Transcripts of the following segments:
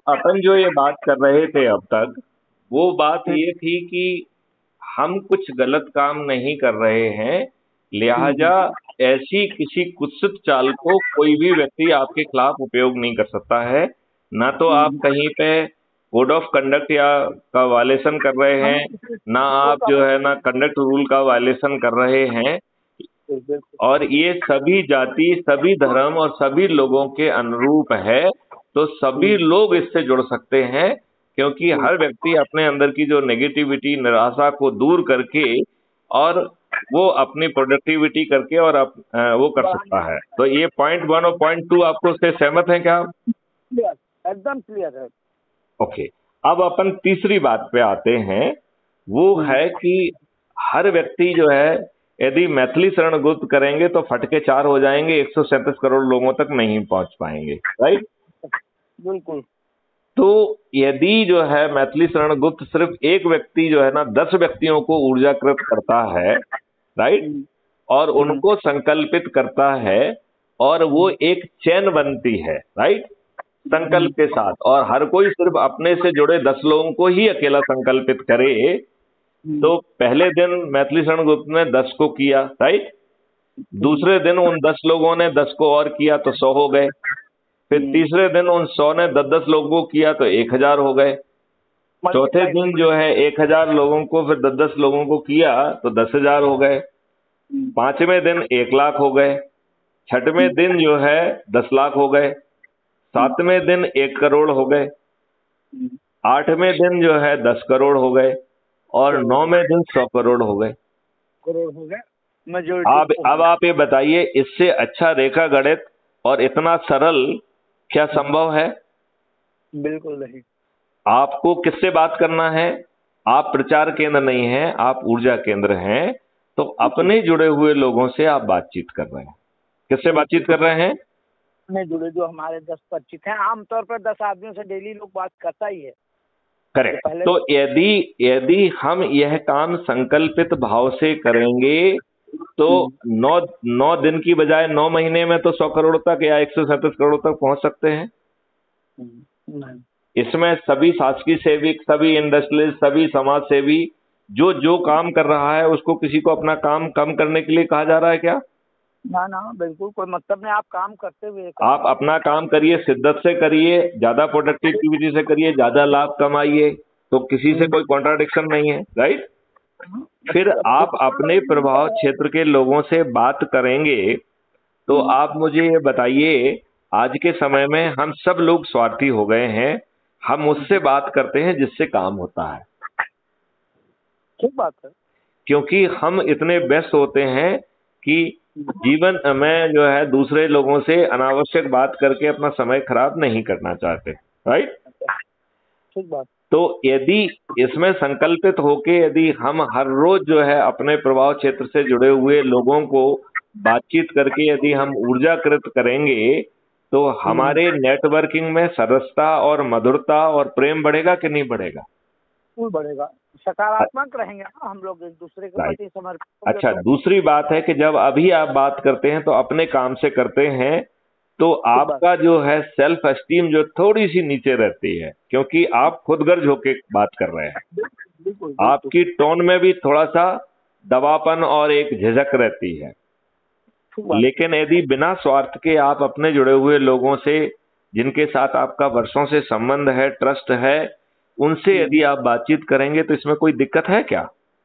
अपन जो ये बात कर रहे थे अब तक, वो बात ये थी कि हम कुछ गलत काम नहीं कर रहे हैं, लिहाजा ऐसी किसी कुत्सित चाल को कोई भी व्यक्ति आपके खिलाफ उपयोग नहीं कर सकता है। ना तो आप कहीं पे कोड ऑफ कंडक्ट या का वायलेशन कर रहे हैं, ना आप जो है ना कंडक्ट रूल का वायलेशन कर रहे हैं। और ये सभी जाति, सभी धर्म और सभी लोगों के अनुरूप है, तो सभी लोग इससे जुड़ सकते हैं, क्योंकि हर व्यक्ति अपने अंदर की जो नेगेटिविटी, निराशा को दूर करके और वो अपनी प्रोडक्टिविटी करके और वो कर सकता है। तो ये पॉइंट 1 और पॉइंट 2 आपको उससे सहमत हैं क्या? एकदम क्लियर है। ओके, अब अपन तीसरी बात पे आते हैं। वो है कि हर व्यक्ति जो है, यदि मैथिली शरण गुप्त करेंगे तो फटके 4 हो जाएंगे, 137 करोड़ लोगों तक नहीं पहुंच पाएंगे, राइट? बिल्कुल। तो यदि जो है मैथिली शरण गुप्त सिर्फ एक व्यक्ति जो है ना 10 व्यक्तियों को ऊर्जाकृत करता है, राइट, और उनको संकल्पित करता है, और वो एक चैन बनती है, राइट, संकल्प के साथ, और हर कोई सिर्फ अपने से जुड़े 10 लोगों को ही अकेला संकल्पित करे, तो पहले दिन मैथिली शरण गुप्त ने 10 को किया, राइट, दूसरे दिन उन 10 लोगों ने 10 को और किया तो 100 हो गए, फिर तीसरे दिन उन 100 ने 10-10 लोगों को किया तो 1000 हो गए, चौथे दिन जो है 1000 लोगों को फिर 10-10 लोगों को किया तो 10,000 हो गए, पांचवें दिन 1 लाख हो गए, छठवें दिन जो है 10 लाख हो गए, सातवें दिन 1 करोड़ हो गए, आठवें दिन जो है 10 करोड़ हो गए, और 9वें दिन 100 करोड़ हो गए। अब आप ये बताइए, इससे अच्छा रेखा गणित और इतना सरल क्या संभव है? बिल्कुल नहीं। आपको किससे बात करना है? आप प्रचार केंद्र नहीं हैं, आप ऊर्जा केंद्र हैं, तो अपने जुड़े हुए लोगों से आप बातचीत कर रहे हैं। किससे बातचीत कर रहे हैं? अपने जुड़े जो हमारे 10-25 हैं, आमतौर पर 10 आदमियों से डेली लोग बात करता ही है। करेक्ट। तो यदि हम यह काम संकल्पित भाव से करेंगे तो 9 दिन की बजाय 9 महीने में तो 100 करोड़ तक या 137 करोड़ तक पहुंच सकते हैं। इसमें सभी शासकीय सेवक, सभी इंडस्ट्रियलिस्ट, सभी समाज सेवी जो जो काम कर रहा है, उसको किसी को अपना काम कम करने के लिए कहा जा रहा है क्या? ना ना, बिल्कुल कोई मतलब नहीं। आप काम करते हुए आप अपना काम करिए, शिद्दत से करिए, ज्यादा प्रोडक्टिविटी से करिए, ज्यादा लाभ कमाइए, तो किसी से कोई कॉन्ट्राडिक्शन नहीं है, राइट? फिर आप अपने प्रभाव क्षेत्र के लोगों से बात करेंगे, तो आप मुझे ये बताइए, आज के समय में हम सब लोग स्वार्थी हो गए हैं, हम उससे बात करते हैं जिससे काम होता है। ठीक बात है। क्योंकि हम इतने व्यस्त होते हैं कि जीवन में जो है दूसरे लोगों से अनावश्यक बात करके अपना समय खराब नहीं करना चाहते, राइट? ठीक बात। तो यदि इसमें संकल्पित होके यदि हम हर रोज जो है अपने प्रभाव क्षेत्र से जुड़े हुए लोगों को बातचीत करके यदि हम ऊर्जाकृत करेंगे, तो हमारे नेटवर्किंग में सरसता और मधुरता और प्रेम बढ़ेगा कि नहीं बढ़ेगा? बढ़ेगा। सकारात्मक रहेंगे ना हम लोग, एक दूसरे के प्रति समर्पित। अच्छा, दूसरी बात है कि जब अभी आप बात करते हैं तो अपने काम से करते हैं, तो आपका जो है सेल्फ एस्टीम जो थोड़ी सी नीचे रहती है, क्योंकि आप खुदगर्ज होके बात कर रहे हैं। आपकी टोन में भी थोड़ा सा दबापन और एक झिझक रहती है। लेकिन यदि बिना स्वार्थ के आप अपने जुड़े हुए लोगों से, जिनके साथ आपका वर्षों से संबंध है, ट्रस्ट है, उनसे यदि आप बातचीत करेंगे तो इसमें कोई दिक्कत है क्या?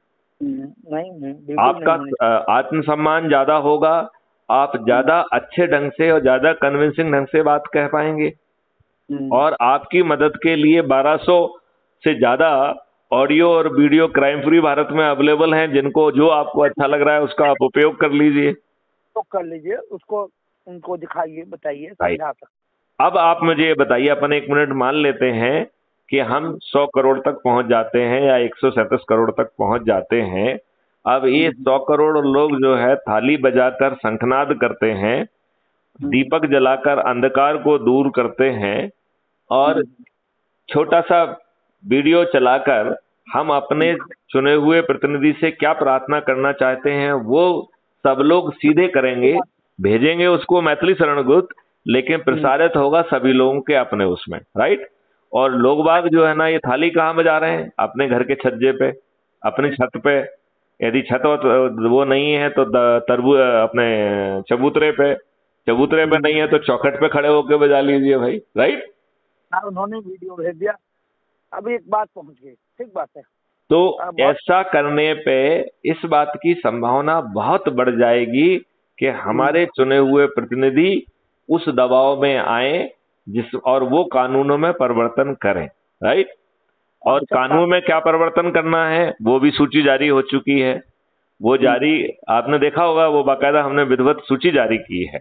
नहीं। आपका आत्मसम्मान ज्यादा होगा, आप ज्यादा अच्छे ढंग से और ज्यादा कन्विंसिंग ढंग से बात कह पाएंगे, और आपकी मदद के लिए 1200 से ज्यादा ऑडियो और वीडियो क्राइम फ्री भारत में अवेलेबल हैं, जिनको जो आपको अच्छा लग रहा है उसका आप उपयोग कर लीजिए। तो कर लीजिए, उसको उनको दिखाइए, बताइए, समझा सकते। अब आप मुझे बताइए, अपन 1 मिनट मान लेते हैं कि हम 100 करोड़ तक पहुंच जाते हैं या 137 करोड़ तक पहुंच जाते हैं। अब ये 100 करोड़ लोग जो है थाली बजाकर शंखनाद करते हैं, दीपक जलाकर अंधकार को दूर करते हैं, और छोटा सा वीडियो चलाकर हम अपने चुने हुए प्रतिनिधि से क्या प्रार्थना करना चाहते हैं वो सब लोग सीधे करेंगे, भेजेंगे उसको मैथिली शरण गुप्त, लेकिन प्रसारित होगा सभी लोगों के अपने उसमें, राइट? और लोग बाग जो है ना ये थाली कहाँ बजा रहे हैं? अपने घर के छज्जे पे, अपनी छत पे। यदि छत वो नहीं है तो अपने चबूतरे पे, चबूतरे पे नहीं है तो चौखट पे खड़े होके बजा लीजिए भाई, राइट? उन्होंने वीडियो भेज दिया, अभी एक बात पहुंच गई, ठीक बात है। तो ऐसा करने पे इस बात की संभावना बहुत बढ़ जाएगी कि हमारे चुने हुए प्रतिनिधि उस दबाव में आए और वो कानूनों में परिवर्तन करें, राइट? और कानून में क्या परिवर्तन करना है वो भी सूची जारी हो चुकी है। वो जारी आपने देखा होगा, वो बाकायदा हमने विधिवत सूची जारी की है,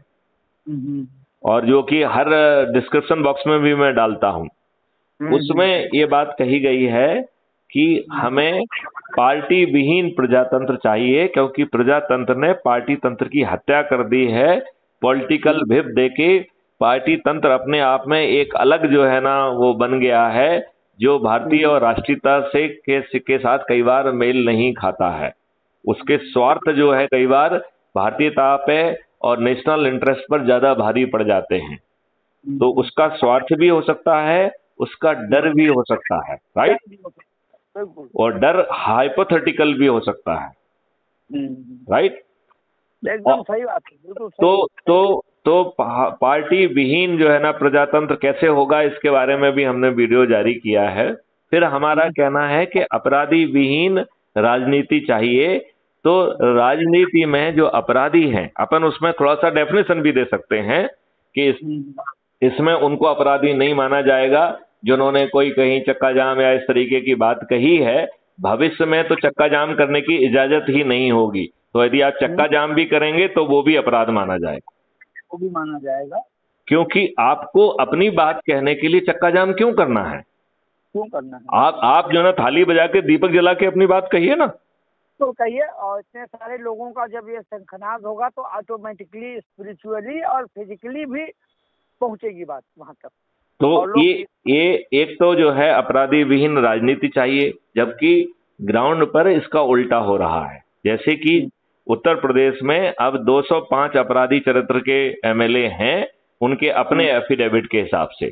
और जो कि हर डिस्क्रिप्शन बॉक्स में भी मैं डालता हूं। उसमें ये बात कही गई है कि हमें पार्टी विहीन प्रजातंत्र चाहिए, क्योंकि प्रजातंत्र ने पार्टी तंत्र की हत्या कर दी है। पॉलिटिकल व्हिप देके पार्टी तंत्र अपने आप में एक अलग जो है ना वो बन गया है, जो भारतीय और राष्ट्रीयता से के साथ कई बार मेल नहीं खाता है। उसके स्वार्थ जो है कई बार भारतीयता पे और नेशनल इंटरेस्ट पर ज्यादा भारी पड़ जाते हैं। तो उसका स्वार्थ भी हो सकता है, उसका डर भी हो सकता है, राइट? और डर हाइपोथेटिकल भी हो सकता है, राइट? एकदम सही बात है, बिल्कुल सही। तो पार्टी विहीन जो है ना प्रजातंत्र कैसे होगा, इसके बारे में भी हमने वीडियो जारी किया है। फिर हमारा कहना है कि अपराधी विहीन राजनीति चाहिए। तो राजनीति में जो अपराधी हैं, अपन उसमें थोड़ा सा डेफिनेशन भी दे सकते हैं कि इसमें उनको अपराधी नहीं माना जाएगा जिन्होंने कोई कहीं चक्का जाम या इस तरीके की बात कही है। भविष्य में तो चक्का जाम करने की इजाजत ही नहीं होगी, तो यदि आप चक्का जाम भी करेंगे तो वो भी अपराध माना जाएगा, वो भी माना जाएगा। क्योंकि आपको अपनी बात कहने के लिए चक्का जाम क्यों करना है? क्यों करना है? आप जो ना थाली बजा के दीपक जला के अपनी बात कहिए ना, तो कहिए। और इतने सारे लोगों का जब ये शंखनाद होगा तो ऑटोमेटिकली स्पिरिचुअली और फिजिकली भी पहुंचेगी बात वहां तक। तो ये एक तो जो है अपराधी विहीन राजनीति चाहिए, जबकि ग्राउंड पर इसका उल्टा हो रहा है। जैसे कि उत्तर प्रदेश में अब 205 अपराधी चरित्र के एमएलए हैं, उनके अपने एफिडेविट के हिसाब से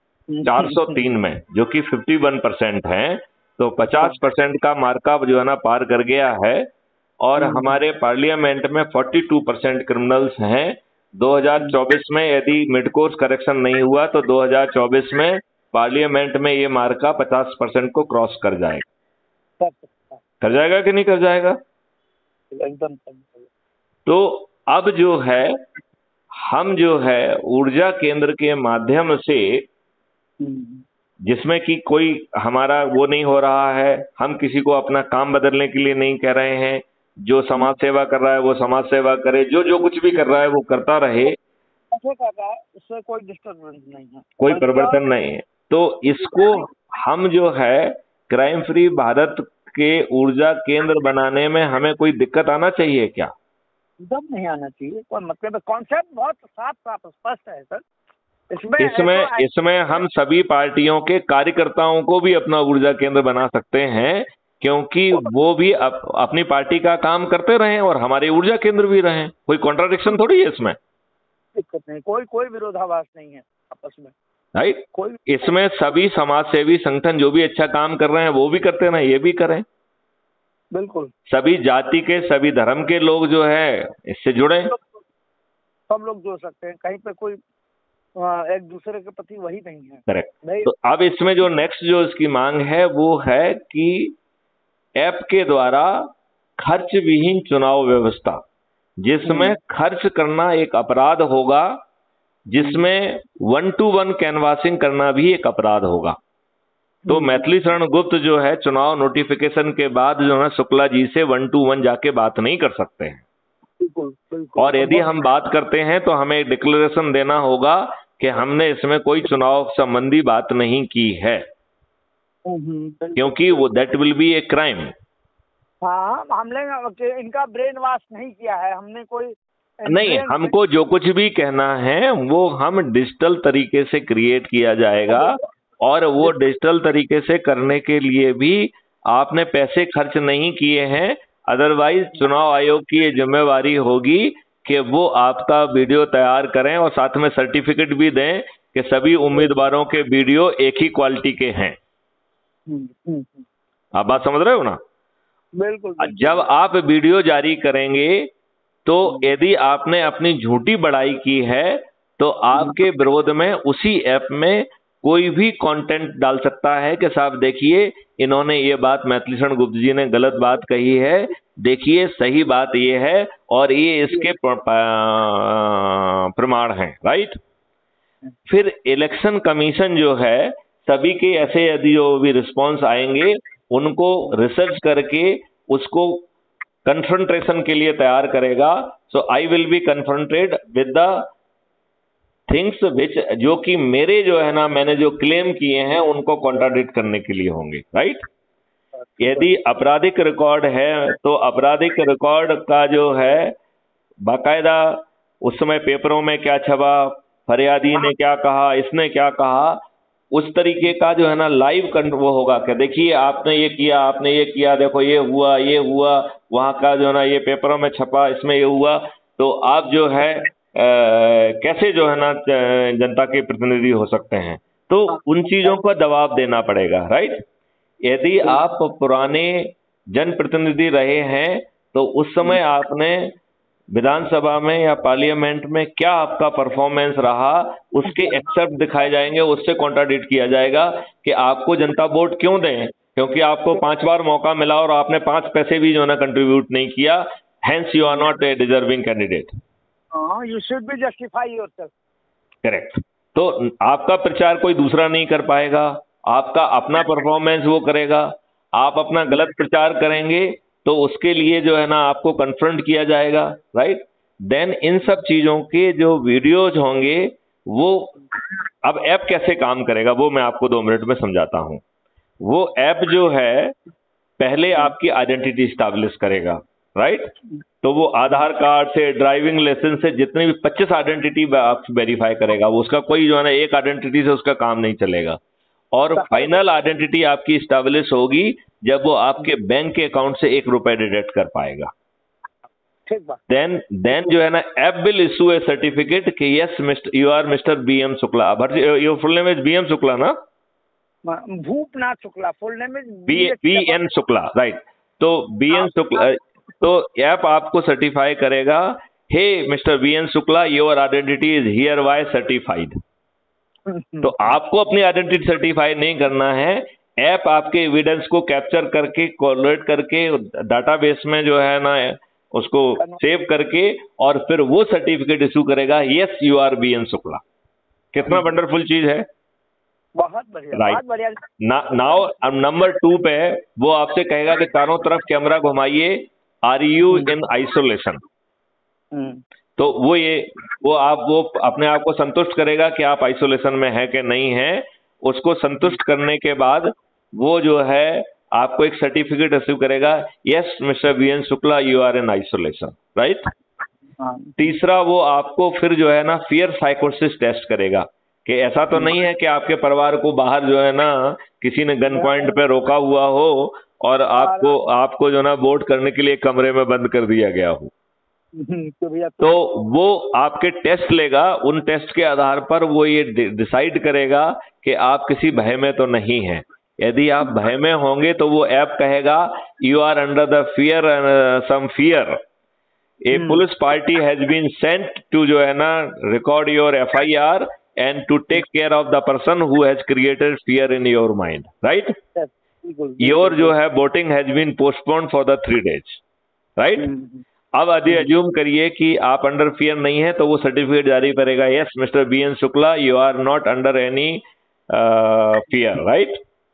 403 में, जो कि 51% हैं। तो 50% का मार्कअप जो है ना पार कर गया है। और हमारे पार्लियामेंट में 42% क्रिमिनल्स हैं। 2024 में यदि मिड कोर्स करेक्शन नहीं हुआ तो 2024 में पार्लियामेंट में ये मार्का 50% को क्रॉस कर जाएगा। कर जाएगा कि नहीं कर जाएगा? एकदम। तो अब जो है हम जो है ऊर्जा केंद्र के माध्यम से, जिसमें कि कोई हमारा वो नहीं हो रहा है, हम किसी को अपना काम बदलने के लिए नहीं कह रहे हैं। जो समाज सेवा कर रहा है वो समाज सेवा करे, जो कुछ भी कर रहा है वो करता रहे, इससे कोई डिस्टर्बेंस नहीं है, कोई परिवर्तन नहीं है। तो इसको हम जो है क्राइम फ्री भारत के ऊर्जा केंद्र बनाने में हमें कोई दिक्कत आना चाहिए क्या? एकदम नहीं आना चाहिए। कोई मतलब कॉन्सेप्ट बहुत साफ साफ स्पष्ट है सर। इसमें हम सभी पार्टियों के कार्यकर्ताओं को भी अपना ऊर्जा केंद्र बना सकते हैं, क्योंकि वो भी अपनी पार्टी का काम करते रहें और हमारे ऊर्जा केंद्र भी रहें। कोई कॉन्ट्राडिक्शन थोड़ी है इसमें, दिक्कत नहीं, कोई विरोधाभास नहीं है आपस में, राइट? इसमें सभी समाज सेवी संगठन जो भी अच्छा काम कर रहे हैं वो भी करते रहें, ये भी करें। बिल्कुल। सभी जाति के, सभी धर्म के लोग जो है इससे जुड़े, सब लोग जुड़ सकते हैं। कहीं पे कोई एक दूसरे के प्रति वही नहीं है। करेक्ट। तो अब इसमें जो नेक्स्ट जो इसकी मांग है वो है कि ऐप के द्वारा खर्च विहीन चुनाव व्यवस्था, जिसमें खर्च करना एक अपराध होगा, जिसमें 1-to-1 कैनवासिंग करना भी एक अपराध होगा। तो मैथिली शरण गुप्त जो है चुनाव नोटिफिकेशन के बाद जो है शुक्ला जी से 1-to-1 जाके बात नहीं कर सकते हैं। बिल्कुल। और यदि हम बात करते हैं तो हमें डिक्लेरेशन देना होगा कि हमने इसमें कोई चुनाव संबंधी बात नहीं की है, क्योंकि वो that will be a crime. हाँ, हमने इनका ब्रेन वॉश नहीं किया है, हमने कोई नहीं। हमको जो कुछ भी कहना है वो हम डिजिटल तरीके से क्रिएट किया जाएगा, और वो डिजिटल तरीके से करने के लिए भी आपने पैसे खर्च नहीं किए हैं। अदरवाइज चुनाव आयोग की ये जिम्मेवारी होगी कि वो आपका वीडियो तैयार करें और साथ में सर्टिफिकेट भी दें कि सभी उम्मीदवारों के वीडियो एक ही क्वालिटी के हैं। आप बात समझ रहे हो ना? बिल्कुल। जब आप वीडियो जारी करेंगे तो यदि आपने अपनी झूठी बड़ाई की है तो आपके विरोध में उसी ऐप में कोई भी कंटेंट डाल सकता है कि साहब देखिए इन्होंने ये बात मैथिली शरण गुप्त जी ने गलत बात कही है, देखिए सही बात ये है और ये इसके प्रमाण हैं, राइट। फिर इलेक्शन कमीशन जो है सभी के ऐसे यदि जो भी रिस्पॉन्स आएंगे उनको रिसर्च करके उसको कन्फ्रंटेशन के लिए तैयार करेगा। So I will be confronted with the things which, जो कि मेरे जो है ना मैंने जो क्लेम किए हैं उनको कॉन्ट्राडिक्ट करने के लिए होंगे, राइट। यदि आपराधिक रिकॉर्ड है तो आपराधिक रिकॉर्ड का जो है बाकायदा उस समय पेपरों में क्या छपा, फरियादी ने क्या कहा, इसने क्या कहा, उस तरीके का जो है ना लाइव वो होगा कि देखिए आपने ये किया, आपने ये किया, देखो ये हुआ, वहां का जो है ना ये पेपरों में छपा, इसमें ये हुआ। तो आप जो है कैसे जो है ना जनता के प्रतिनिधि हो सकते हैं? तो उन चीजों पर दबाव देना पड़ेगा, राइट। यदि आप पुराने जनप्रतिनिधि रहे हैं तो उस समय आपने विधानसभा में या पार्लियामेंट में क्या आपका परफॉर्मेंस रहा, उसके एक्सेप्ट दिखाए जाएंगे, उससे कॉन्ट्राडिक्ट किया जाएगा कि आपको जनता वोट क्यों दें, क्योंकि आपको 5 बार मौका मिला और आपने 5 पैसे भी जो है ना कंट्रीब्यूट नहीं किया, hence you are not a deserving candidate. You should be justify yourself. Correct. तो आपका प्रचार कोई दूसरा नहीं कर पाएगा, आपका अपना परफॉर्मेंस वो करेगा। आप अपना गलत प्रचार करेंगे तो उसके लिए जो है ना आपको कन्फ्रंट किया जाएगा, राइट। देन इन सब चीजों के जो वीडियोज होंगे वो, अब ऐप कैसे काम करेगा वो मैं आपको 2 मिनट में समझाता हूं। वो ऐप जो है पहले आपकी आइडेंटिटी स्टैब्लिश करेगा, राइट। तो वो आधार कार्ड से, ड्राइविंग लाइसेंस से, जितनी भी 25 आइडेंटिटी आप वेरीफाई करेगा। वो उसका कोई जो है ना एक आइडेंटिटी से उसका काम नहीं चलेगा। और फाइनल आइडेंटिटी आपकी स्टैब्लिश होगी जब वो आपके बैंक के अकाउंट से 1 रुपए डिडक्ट कर पाएगा। देन जो है ना app will issue a certificate कि yes you are mister BM Shukla. Your full name is BM Shukla ना? Bhupnath Shukla, full name is BN Shukla, right. तो BN शुक्ला, तो ऐप आपको सर्टिफाई करेगा, hey mister BN Shukla, your identity is hereby certified. तो आपको अपनी identity certify नहीं करना है, ऐप आपके एविडेंस को कैप्चर करके, कोलेट करके, डाटाबेस में जो है ना उसको सेव करके और फिर वो सर्टिफिकेट इशू करेगा, yes you are BN Shukla. कितना वंडरफुल चीज है, बहुत बढ़िया, राइट। बहुत बढ़िया। नाउ नंबर 2 पे वो आपसे कहेगा कि चारों तरफ कैमरा घुमाइए, आर यू इन आइसोलेशन। तो वो अपने आप को संतुष्ट करेगा कि आप आइसोलेशन में है कि नहीं है। उसको संतुष्ट करने के बाद वो जो है आपको एक सर्टिफिकेट इश्यू करेगा, yes mister BN Shukla, you are in isolation, right. तीसरा वो आपको फिर जो है ना फियर साइकोसिस टेस्ट करेगा कि ऐसा तो नहीं है कि आपके परिवार को बाहर जो है ना किसी ने गन पॉइंट पे रोका हुआ हो और आपको जो ना वोट करने के लिए कमरे में बंद कर दिया गया हो। तो वो आपके टेस्ट लेगा, उन टेस्ट के आधार पर वो ये डिसाइड करेगा कि आप किसी भय में तो नहीं हैं। यदि आप भय में होंगे तो वो ऐप कहेगा you are under the fear, some fear, a police party has been sent to जो है ना record your FIR and to take care of the person who has created fear in your mind, right? Your जो है voting has been postponed for the 3 days, right? अब यदि assume करिए कि आप अंडर फियर नहीं है तो वो सर्टिफिकेट जारी करेगा, yes mister BN Shukla, you are not under any fear, right.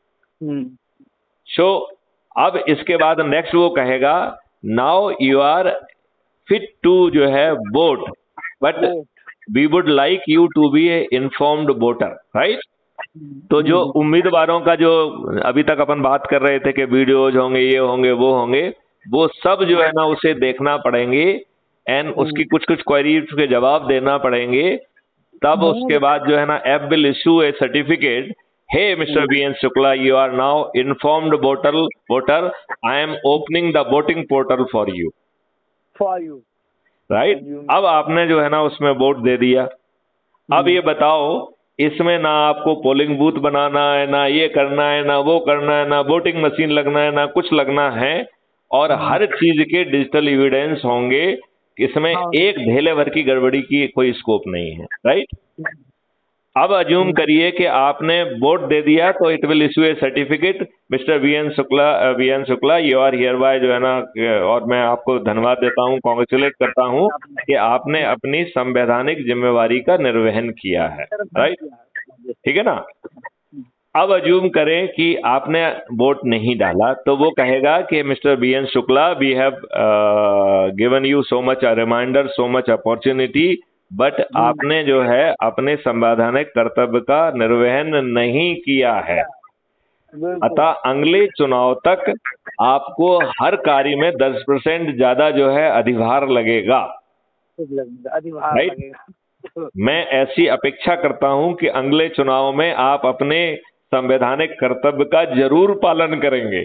So अब इसके बाद नेक्स्ट वो कहेगा now you are fit to जो है vote, but we would like you to be a informed voter, right. तो जो उम्मीदवारों का जो अभी तक अपन बात कर रहे थे कि वीडियोज होंगे, ये होंगे, वो होंगे, वो सब जो है ना उसे देखना पड़ेंगे एंड उसकी कुछ क्वेरीज के जवाब देना पड़ेंगे। तब उसके बाद जो है ना app will issue a certificate, hey mister BN Shukla, you are now informed voter, I am opening the voting portal for you, right. अब आपने जो है ना उसमें वोट दे दिया। अब ये बताओ इसमें ना आपको पोलिंग बूथ बनाना है, ना ये करना है, ना वो करना है, ना वोटिंग मशीन लगना है, ना कुछ लगना है, और हर चीज के डिजिटल एविडेंस होंगे। इसमें हाँ। एक ढेले भर की गड़बड़ी की कोई स्कोप नहीं है, राइट। अब अज्यूम करिए कि आपने वोट दे दिया, तो it will issue a certificate, mister V N Shukla, you are hereby, जो है ना, और मैं आपको धन्यवाद देता हूँ, कॉन्ग्रेचुलेट करता हूँ कि आपने अपनी संवैधानिक जिम्मेवारी का निर्वहन किया है, राइट, ठीक है ना। अब अज्यूम करें कि आपने वोट नहीं डाला, तो वो कहेगा कि mister B N Shukla, we have given you so much a reminder, so much opportunity, but आपने जो है अपने संवैधानिक कर्तव्य का निर्वहन नहीं किया है। अतः अगले चुनाव तक आपको हर कार्य में 10% ज्यादा जो है अधिभार लगेगा, राइट। मैं ऐसी अपेक्षा करता हूं कि अगले चुनाव में आप अपने संवैधानिक कर्तव्य का जरूर पालन करेंगे।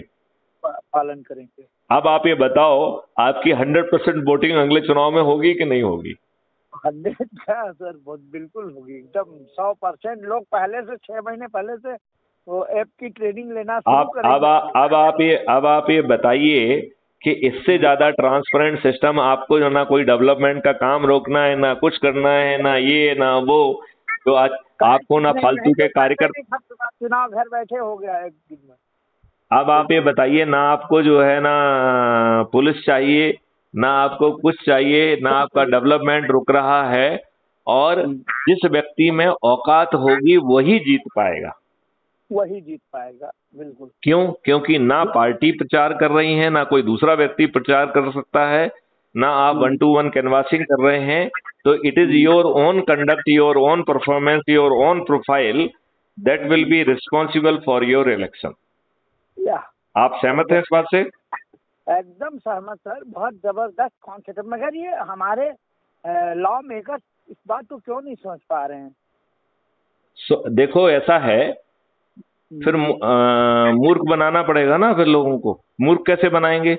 अब आप ये बताओ, आपकी 100% वोटिंग अगले चुनाव में होगी कि नहीं होगी? 100 सर, बहुत बिल्कुल होगी, एकदम 100%। लोग पहले से 6 महीने पहले से वो ऐप की ट्रेनिंग लेना शुरू करेंगे। अब आप ये बताइए कि इससे ज्यादा ट्रांसपेरेंट सिस्टम आपको जो ना कोई डेवलपमेंट का काम रोकना है, ना कुछ करना है, ना ये ना वो, तो आज आपको ना फालतू के कार्यकर्ता, चुनाव घर बैठे हो गया एक दिन में। अब आप ये बताइए, ना आपको जो है ना पुलिस चाहिए, ना आपको कुछ चाहिए, ना आपका डेवलपमेंट रुक रहा है, और जिस व्यक्ति में औकात होगी वही जीत पाएगा, बिल्कुल। क्यों? क्योंकि ना पार्टी प्रचार कर रही है, ना कोई दूसरा व्यक्ति प्रचार कर सकता है, ना आप 1-to-1 कैनवासिंग कर रहे हैं। तो it is your own conduct, your own performance, your own profile that will be responsible for your election. आप सहमत हैं इस बात से? एकदम सहमत सर, बहुत जबरदस्त कॉन्सेप्ट। मगर ये हमारे लॉ मेकर्स इस बात को क्यों नहीं समझ पा रहे हैं? देखो, ऐसा है, फिर मूर्ख बनाना पड़ेगा ना, फिर लोगों को मूर्ख कैसे बनाएंगे?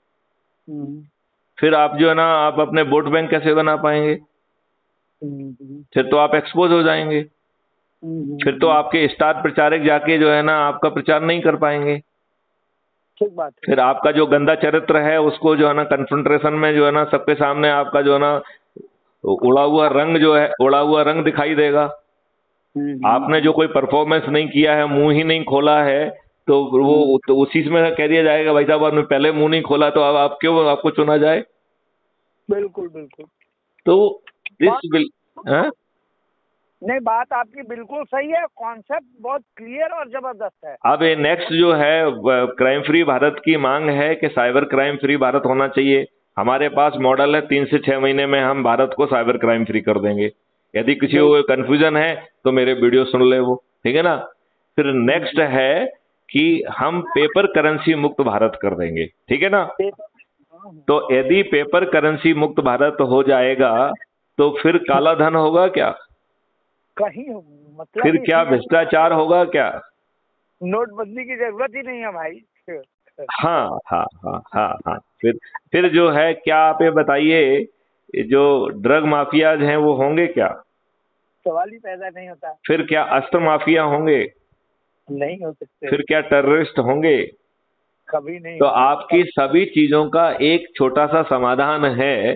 फिर आप जो है ना, आप अपने वोट बैंक कैसे बना पाएंगे? फिर तो आप एक्सपोज हो जाएंगे, फिर तो आपके स्टार प्रचारक जाके जो है ना आपका प्रचार नहीं कर पाएंगे। ठीक बात है। फिर आपका जो गंदा चरित्र है उसको जो है ना कन्फ्रंटेशन में जो है ना सबके सामने आपका जो है ना उड़ा हुआ रंग जो है, उड़ा हुआ रंग दिखाई देगा। आपने जो कोई परफॉर्मेंस नहीं किया है, मुंह ही नहीं खोला है, तो वो तो उसी में कह दिया जाएगा, भाई साहब आपने पहले मुंह नहीं खोला, तो अब आप क्यों आपको चुना जाए? बिल्कुल बिल्कुल। तो दिस नहीं, बात आपकी बिल्कुल सही है, कॉन्सेप्ट बहुत क्लियर और जबरदस्त है। अब ये नेक्स्ट जो है क्राइम फ्री भारत की मांग है कि साइबर क्राइम फ्री भारत होना चाहिए। हमारे पास मॉडल है, 3 से 6 महीने में हम भारत को साइबर क्राइम फ्री कर देंगे। यदि किसी को कंफ्यूजन है तो मेरे वीडियो सुन ले वो, ठीक है ना। फिर नेक्स्ट है कि हम पेपर करेंसी मुक्त भारत कर देंगे, ठीक है ना। तो यदि पेपर करेंसी मुक्त भारत हो जाएगा तो फिर काला धन होगा क्या? कहीं मतलब फिर क्या भ्रष्टाचार होगा क्या? नोटबंदी की जरूरत ही नहीं है भाई। हाँ हाँ हाँ हाँ हाँ। फिर जो है, क्या आप ये बताइए, जो ड्रग माफियाज हैं वो होंगे क्या? सवाल ही पैदा नहीं होता। फिर क्या अस्त्र माफिया होंगे? नहीं हो सकते। फिर क्या टेररिस्ट होंगे? कभी नहीं। तो आपकी सभी चीजों का एक छोटा सा समाधान है।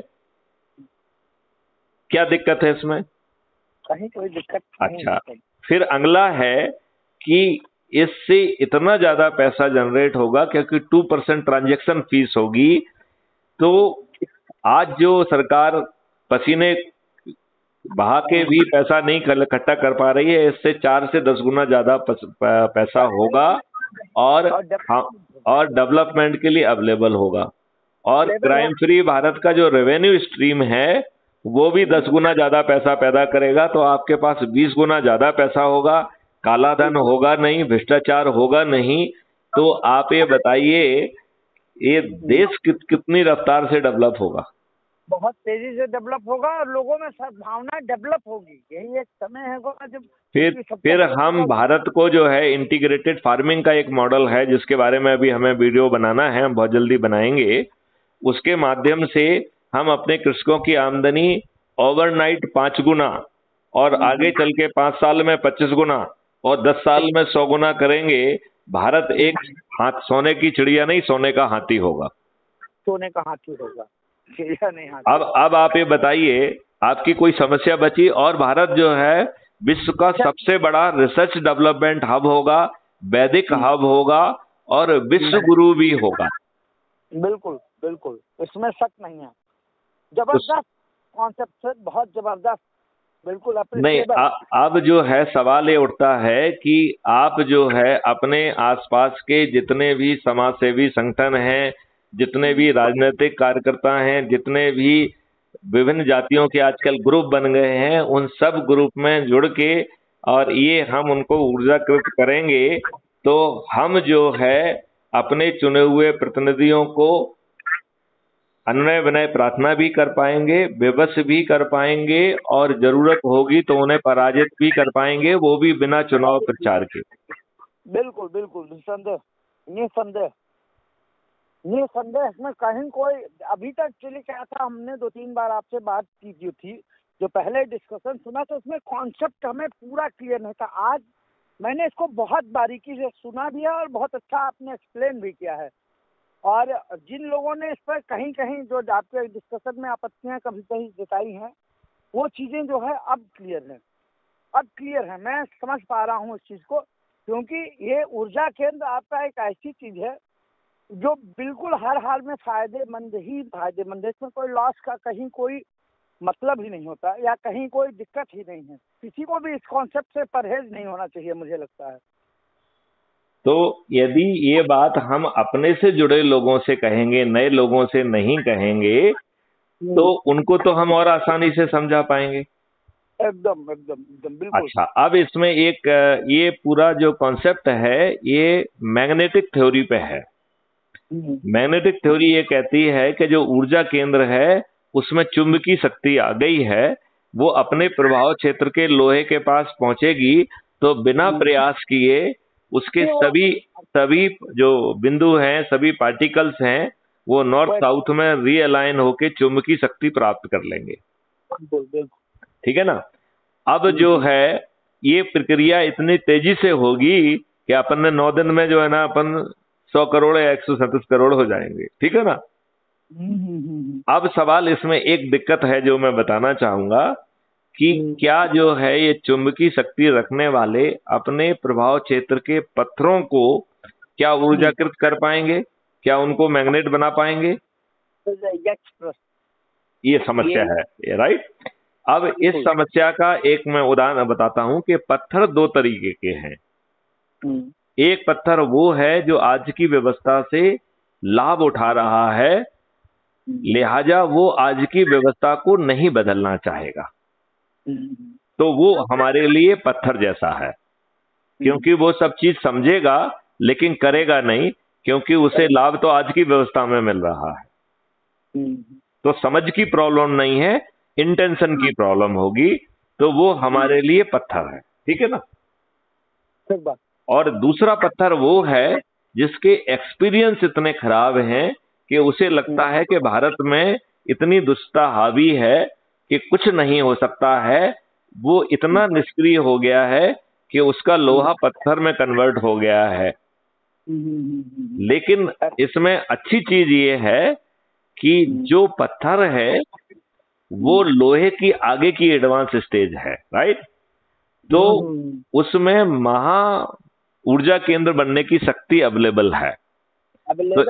क्या दिक्कत है इसमें? कहीं कोई दिक्कत नहीं। अच्छा, फिर अगला है कि इससे इतना ज्यादा पैसा जनरेट होगा क्योंकि 2% ट्रांजैक्शन फीस होगी। तो आज जो सरकार पसीने बहा के भी पैसा नहीं इकट्ठा कर पा रही है, इससे 4 से 10 गुना ज्यादा पैसा होगा, और डेवलपमेंट के लिए अवेलेबल होगा। और क्राइम फ्री भारत का जो रेवेन्यू स्ट्रीम है वो भी 10 गुना ज्यादा पैसा पैदा करेगा। तो आपके पास 20 गुना ज्यादा पैसा होगा, काला धन होगा नहीं, भ्रष्टाचार होगा नहीं। तो आप ये बताइए, ये देश कितनी रफ्तार से डेवलप होगा? बहुत तेजी से डेवलप होगा और लोगों में सद्भावना डेवलप होगी। यही एक समय है जब फिर हम भारत को जो है इंटीग्रेटेड फार्मिंग का एक मॉडल है जिसके बारे में अभी हमें वीडियो बनाना है, हम बहुत जल्दी बनाएंगे। उसके माध्यम से हम अपने कृषकों की आमदनी ओवरनाइट 5 गुना और आगे चल के 5 साल में 25 गुना और 10 साल में 100 गुना करेंगे, भारत एक सोने की चिड़िया नहीं, सोने का हाथी होगा। सोने का हाथी होगा, चिड़िया नहीं हाथी। अब आप ये बताइए, आपकी कोई समस्या बची? और भारत जो है विश्व का सबसे बड़ा रिसर्च डेवलपमेंट हब होगा, वैदिक हब होगा और विश्व गुरु भी होगा। बिल्कुल बिल्कुल, इसमें शक नहीं है। जबरदस्त कॉन्सेप्ट, बहुत जबरदस्त, बिल्कुल। नहीं, अब जो है सवाल ये उठता है कि आप जो है अपने आसपास के जितने भी समाज सेवी संगठन हैं, जितने भी राजनीतिक कार्यकर्ता हैं, जितने भी विभिन्न जातियों के आजकल ग्रुप बन गए हैं, उन सब ग्रुप में जुड़ के और ये हम उनको ऊर्जाकृत करेंगे, तो हम जो है अपने चुने हुए प्रतिनिधियों को अनय विनय प्रार्थना भी कर पाएंगे, विवश भी कर पाएंगे और जरूरत होगी तो उन्हें पराजित भी कर पाएंगे, वो भी बिना चुनाव प्रचार के। बिल्कुल बिल्कुल, निसंदेह निसंदेह निसंदेह, इसमें कहीं कोई, अभी तक एक्चुअली क्या था, हमने 2-3 बार आपसे बात की जो थी, जो पहले डिस्कशन सुना तो उसमें कॉन्सेप्ट हमें पूरा क्लियर नहीं था। आज मैंने इसको बहुत बारीकी से सुना भी है और बहुत अच्छा आपने एक्सप्लेन भी किया है। और जिन लोगों ने इस पर कहीं कहीं जो आपके डिस्कशन में आपत्तियां कभी कहीं जताई हैं, वो चीज़ें जो है अब क्लियर है, अब क्लियर है। मैं समझ पा रहा हूँ इस चीज़ को, क्योंकि ये ऊर्जा केंद्र आपका एक ऐसी चीज़ है जो बिल्कुल हर हाल में फायदेमंद ही फायदेमंद है। इसमें कोई लॉस का कहीं कोई मतलब ही नहीं होता, या कहीं कोई दिक्कत ही नहीं है। किसी को भी इस कॉन्सेप्ट से परहेज नहीं होना चाहिए, मुझे लगता है। तो यदि ये बात हम अपने से जुड़े लोगों से कहेंगे, नए लोगों से नहीं कहेंगे, तो उनको तो हम और आसानी से समझा पाएंगे। एकदम एकदम एकदम बिल्कुल। अच्छा, अब इसमें एक ये पूरा जो कॉन्सेप्ट है ये मैग्नेटिक थ्योरी पे है। मैग्नेटिक थ्योरी ये कहती है कि जो ऊर्जा केंद्र है उसमें चुंबकीय शक्ति आ गई है, वो अपने प्रभाव क्षेत्र के लोहे के पास पहुंचेगी तो बिना प्रयास किए उसके सभी जो बिंदु हैं, सभी पार्टिकल्स हैं, वो नॉर्थ साउथ में रीअलाइन होके चुंबकीय शक्ति प्राप्त कर लेंगे। ठीक है ना? अब जो है ये प्रक्रिया इतनी तेजी से होगी कि अपन ने 9 दिन में जो है ना अपन 100 करोड़ या 137 करोड़ हो जाएंगे। ठीक है ना? अब सवाल इसमें एक दिक्कत है जो मैं बताना चाहूंगा कि क्या जो है ये चुंबकीय शक्ति रखने वाले अपने प्रभाव क्षेत्र के पत्थरों को क्या ऊर्जाकृत कर पाएंगे? क्या उनको मैग्नेट बना पाएंगे? ये समस्या है, राइट? अब इस समस्या का एक मैं उदाहरण बताता हूं कि पत्थर 2 तरीके के हैं। एक पत्थर वो है जो आज की व्यवस्था से लाभ उठा रहा है, लिहाजा वो आज की व्यवस्था को नहीं बदलना चाहेगा, तो वो हमारे लिए पत्थर जैसा है, क्योंकि वो सब चीज समझेगा लेकिन करेगा नहीं, क्योंकि उसे लाभ तो आज की व्यवस्था में मिल रहा है। तो समझ की प्रॉब्लम नहीं है, इंटेंशन की प्रॉब्लम होगी, तो वो हमारे लिए पत्थर है। ठीक है ना? और दूसरा पत्थर वो है जिसके एक्सपीरियंस इतने खराब हैं कि उसे लगता है कि भारत में इतनी दुष्टता हावी है कि कुछ नहीं हो सकता है। वो इतना निष्क्रिय हो गया है कि उसका लोहा पत्थर में कन्वर्ट हो गया है। लेकिन इसमें अच्छी चीज ये है कि जो पत्थर है वो लोहे की आगे की एडवांस स्टेज है, राइट? तो उसमें महा ऊर्जा केंद्र बनने की शक्ति अवेलेबल है। तो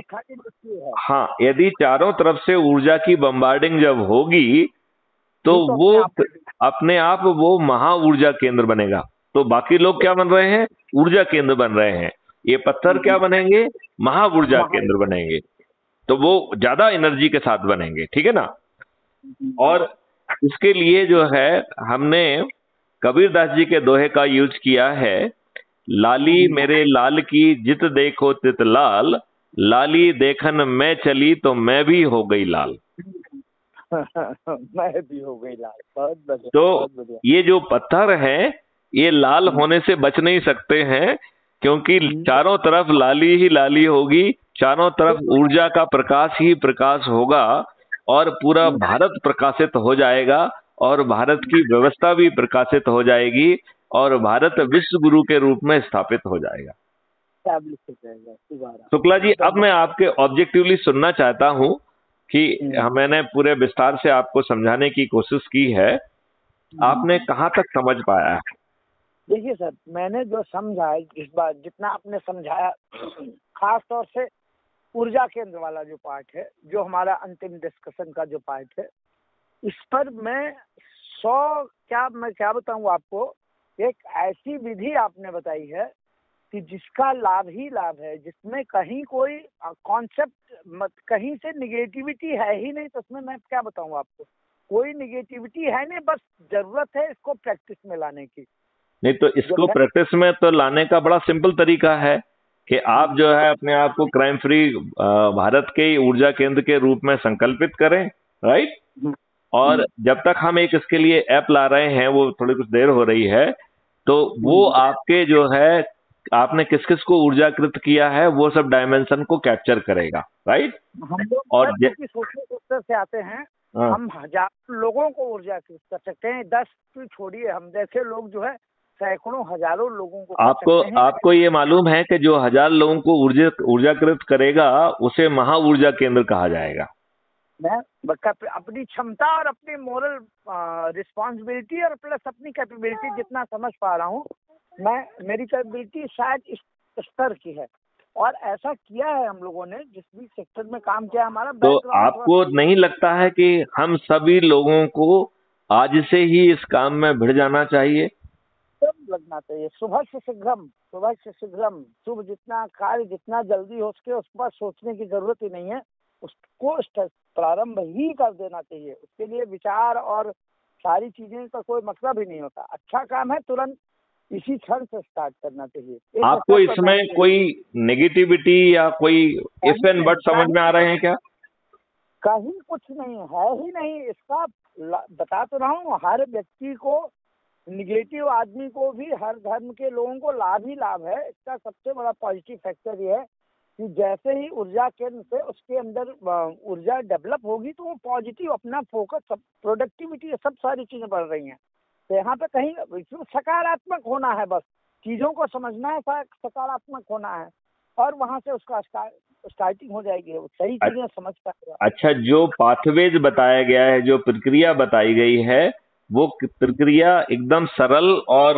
यदि चारों तरफ से ऊर्जा की बम्बार्डिंग जब होगी तो वो अपने आप वो महा ऊर्जा केंद्र बनेगा। तो बाकी लोग क्या बन रहे हैं? ऊर्जा केंद्र बन रहे हैं। ये पत्थर क्या बनेंगे? महा ऊर्जा केंद्र बनेंगे। तो वो ज्यादा एनर्जी के साथ बनेंगे। ठीक है ना? और इसके लिए जो है हमने कबीरदास जी के दोहे का यूज किया है, लाली मेरे लाल की जित देखो तित लाल, लाली देखन मैं चली तो मैं भी हो गई लाल। मैं भी हो गई लाल। बहुत बढ़िया। तो ये जो पत्थर है ये लाल होने से बच नहीं सकते हैं, क्योंकि चारों तरफ लाली ही लाली होगी, चारों तरफ ऊर्जा का प्रकाश ही प्रकाश होगा और पूरा भारत प्रकाशित हो जाएगा और भारत की व्यवस्था भी प्रकाशित हो जाएगी और भारत विश्व गुरु के रूप में स्थापित हो जाएगा। शुक्ला जी, अब मैं आपके ऑब्जेक्टिवली सुनना चाहता हूं कि मैंने पूरे विस्तार से आपको समझाने की कोशिश की है, आपने कहाँ तक समझ पाया है? देखिए सर, मैंने जो समझा है, इस बार जितना आपने समझाया, खास तौर से ऊर्जा केंद्र वाला जो पार्ट है, जो हमारा अंतिम डिस्कशन का जो पार्ट है, इस पर मैं क्या बताऊं आपको, एक ऐसी विधि आपने बताई है कि जिसका लाभ ही लाभ है, जिसमें कहीं कोई कॉन्सेप्ट कहीं से निगेटिविटी है ही नहीं। तो उसमें मैं क्या बताऊं आपको, कोई निगेटिविटी है नहीं, बस जरूरत है इसको प्रैक्टिस में लाने की। नहीं तो इसको प्रैक्टिस में तो लाने का बड़ा सिंपल तरीका है कि आप जो है अपने आप को क्राइम फ्री भारत के ऊर्जा केंद्र के रूप में संकल्पित करें, राइट। और जब तक हम एक इसके लिए ऐप ला रहे हैं, वो थोड़ी कुछ देर हो रही है, तो वो आपके जो है आपने किस किस को ऊर्जाकृत किया है वो सब डायमेंशन को कैप्चर करेगा, राइट। हम लोग और सोचने से आते हैं, हम हजारों लोगों को ऊर्जाकृत कर सकते हैं। 10 तो छोड़िए, हम जैसे लोग जो है सैकड़ों हजारों लोगों को आपको ये मालूम है कि जो 1000 लोगों को ऊर्जाकृत करेगा उसे महा ऊर्जा केंद्र कहा जाएगा। मैं अपनी क्षमता और अपनी मोरल रिस्पॉन्सिबिलिटी और प्लस अपनी कैपेबिलिटी जितना समझ पा रहा हूँ मैं, मेरी कैपेबिलिटी शायद इस स्तर की है, और ऐसा किया है हम लोगों ने जिस भी सेक्टर में काम किया हमारा। तो आपको नहीं लगता है कि हम सभी लोगों को आज से ही इस काम में भिड़ जाना चाहिए? लगना चाहिए, सुबह से शीघ्रम, शुभ जितना कार्य जितना जल्दी हो सके उस पर सोचने की जरूरत ही नहीं है, उसको प्रारंभ ही कर देना चाहिए। उसके लिए विचार और सारी चीजें का कोई मतलब ही नहीं होता। अच्छा काम है तुरंत इसी क्षण से स्टार्ट करना चाहिए। आपको इसमें कोई नेगेटिविटी या कोई इफ एंड बट समझ में आ रहे हैं क्या? कहीं कुछ नहीं है ही नहीं। इसका बता तो रहा हूँ, हर व्यक्ति को, निगेटिव आदमी को भी, हर धर्म के लोगों को लाभ ही लाभ है। इसका सबसे बड़ा पॉजिटिव फैक्टर ये है कि जैसे ही ऊर्जा केंद्र से उसके अंदर ऊर्जा डेवलप होगी तो वो पॉजिटिव अपना फोकस, सब प्रोडक्टिविटी, सब सारी चीजें बढ़ रही हैं। तो यहाँ पे कहीं सकारात्मक होना है, बस चीजों को समझना है, सकारात्मक होना है, और वहां से उसका स्टार्टिंग हो जाएगी, वो सही चीजें समझ पाएगा। अच्छा, जो पाथवेज बताया गया है, जो प्रक्रिया बताई गई है, वो प्रक्रिया एकदम सरल और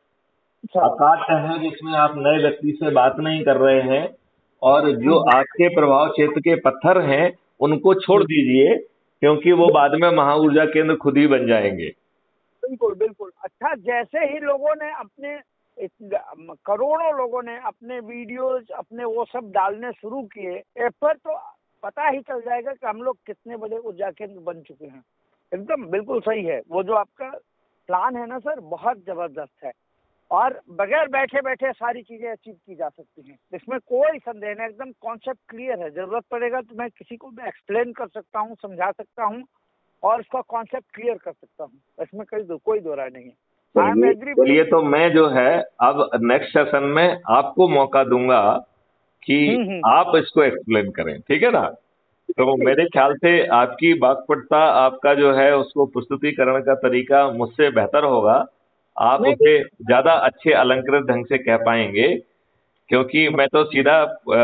अकाट है, जिसमें आप नए व्यक्ति से बात नहीं कर रहे हैं, और जो आपके प्रभाव क्षेत्र के पत्थर हैं उनको छोड़ दीजिए, क्योंकि वो बाद में महा ऊर्जा केंद्र खुद ही बन जाएंगे। बिल्कुल। अच्छा, जैसे ही लोगों ने अपने करोड़ों लोगों ने अपने वीडियोज अपने वो सब डालने शुरू किए ऐप पर, तो पता ही चल जाएगा कि हम लोग कितने बड़े ऊर्जा केंद्र बन चुके हैं। एकदम बिल्कुल सही है, वो जो आपका प्लान है ना सर, बहुत जबरदस्त है, और बगैर बैठे बैठे सारी चीजें अचीव की जा सकती हैं, इसमें कोई संदेह नहीं। एकदम कॉन्सेप्ट क्लियर है, जरूरत पड़ेगा तो मैं किसी को भी एक्सप्लेन कर सकता हूँ, समझा सकता हूँ, और उसका कॉन्सेप्ट क्लियर कर सकता हूँ, इसमें कोई दो राय नहीं है। चलिए, तो मैं जो है अब नेक्स्ट सेशन में आपको मौका दूंगा कि आप इसको एक्सप्लेन करें, ठीक है ना? तो मेरे ख्याल से आपकी वाक्पटुता, आपका जो है उसको प्रस्तुतिकरण का तरीका मुझसे बेहतर होगा। आप उसे ज्यादा अच्छे अलंकृत ढंग से कह पाएंगे, क्योंकि मैं तो सीधा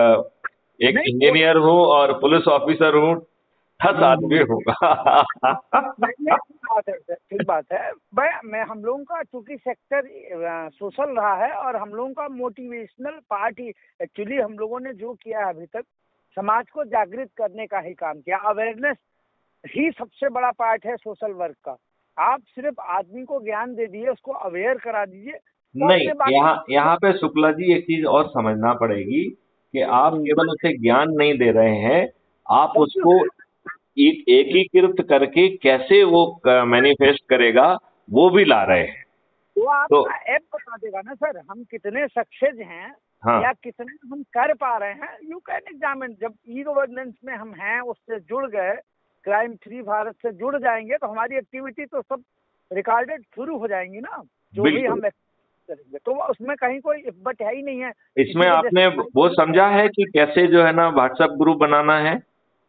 एक इंजीनियर हूँ और पुलिस ऑफिसर हूँ, ठस आदमी होगा। ठीक बात है। मैं हम लोगों का चूंकि सेक्टर सोशल रहा है, और हम लोगों का मोटिवेशनल पार्ट ही एक्चुअली हम लोगों ने जो किया अभी तक, समाज को जागृत करने का ही काम किया। अवेयरनेस ही सबसे बड़ा पार्ट है सोशल वर्क का। आप सिर्फ आदमी को ज्ञान दे दिए, उसको अवेयर करा दीजिए। नहीं, यहाँ पे शुक्ला जी एक चीज और समझना पड़ेगी कि आप केवल उसे ज्ञान नहीं दे रहे हैं, आप उसको एकीकृत करके कैसे वो मैनिफेस्ट करेगा वो भी ला रहे हैं। वो आपका ऐप बता देगा ना सर, हम कितने सक्सेस हैं। हाँ। या कितने हम कर पा रहे हैं। यू कैन एग्जामिन, जब ई गवर्नेंस में हम हैं, उससे जुड़ गए, क्राइम फ्री भारत से जुड़ जाएंगे, तो हमारी एक्टिविटी तो सब रिकॉर्डेड शुरू हो जाएंगी ना, जो भी हम करेंगे। तो उसमें कहीं कोई बट है ही नहीं है। इसमें आपने वो समझा है कि कैसे जो है ना व्हाट्सएप ग्रुप बनाना है?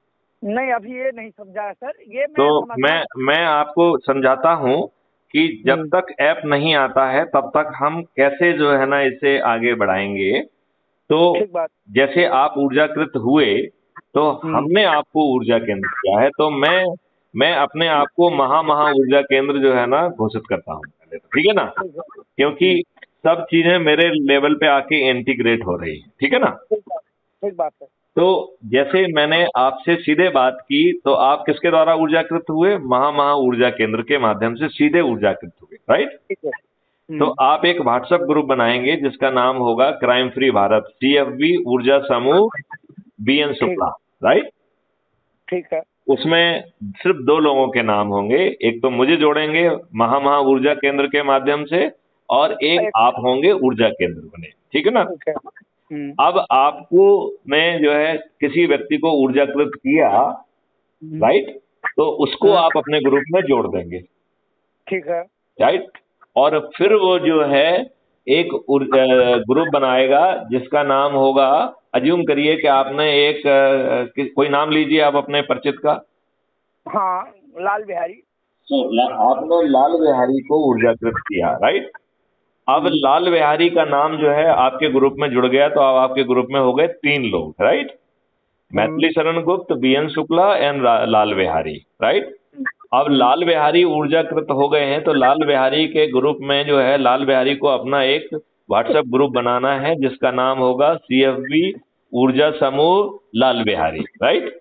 नहीं, अभी ये नहीं समझा है सर, ये मैं तो समझना। मैं आपको समझाता हूँ कि जब तक ऐप नहीं आता है तब तक हम कैसे जो है ना इसे आगे बढ़ाएंगे। तो ठीक बात। जैसे आप ऊर्जाकृत हुए तो हमने आपको ऊर्जा केंद्र किया है, तो मैं अपने आप को महा ऊर्जा केंद्र जो है ना घोषित करता हूँ पहले तो, ठीक है ना, ठीक है। क्योंकि सब चीजें मेरे लेवल पे आके इंटीग्रेट हो रही है, ठीक है ना। ठीक बात है। तो जैसे मैंने आपसे सीधे बात की तो आप किसके द्वारा ऊर्जाकृत हुए, महा ऊर्जा केंद्र के माध्यम से सीधे ऊर्जाकृत हुए, राइट। ठीक है। तो आप एक व्हाट्सएप ग्रुप बनाएंगे जिसका नाम होगा क्राइम फ्री भारत, CFB ऊर्जा समूह BN शुक्ला, राइट। ठीक है। उसमें सिर्फ 2 लोगों के नाम होंगे, एक तो मुझे जोड़ेंगे महा ऊर्जा केंद्र के माध्यम से, और एक आप होंगे ऊर्जा केंद्र बने, ठीक है ना। ठीक है। अब आपको मैं जो है किसी व्यक्ति को ऊर्जाकृत किया, राइट, तो उसको आप अपने ग्रुप में जोड़ देंगे, ठीक है। राइट। और फिर वो जो है एक ग्रुप बनाएगा जिसका नाम होगा, अज्यूम करिए कि आपने एक कोई नाम लीजिए आप अपने परिचित का। हाँ, लाल बिहारी। आपने लाल बिहारी को ऊर्जाकृत किया, राइट। अब लाल बिहारी का नाम जो है आपके ग्रुप में जुड़ गया, तो अब आपके ग्रुप में हो गए 3 लोग, right. Maithili Sharan Gupt, BN Shukla and Lal Bihari, right. अब लाल बिहारी ऊर्जाकृत हो गए हैं, तो लाल बिहारी के ग्रुप में जो है लाल बिहारी को अपना एक व्हाट्सएप ग्रुप बनाना है जिसका नाम होगा CFB ऊर्जा समूह लाल बिहारी, राइट।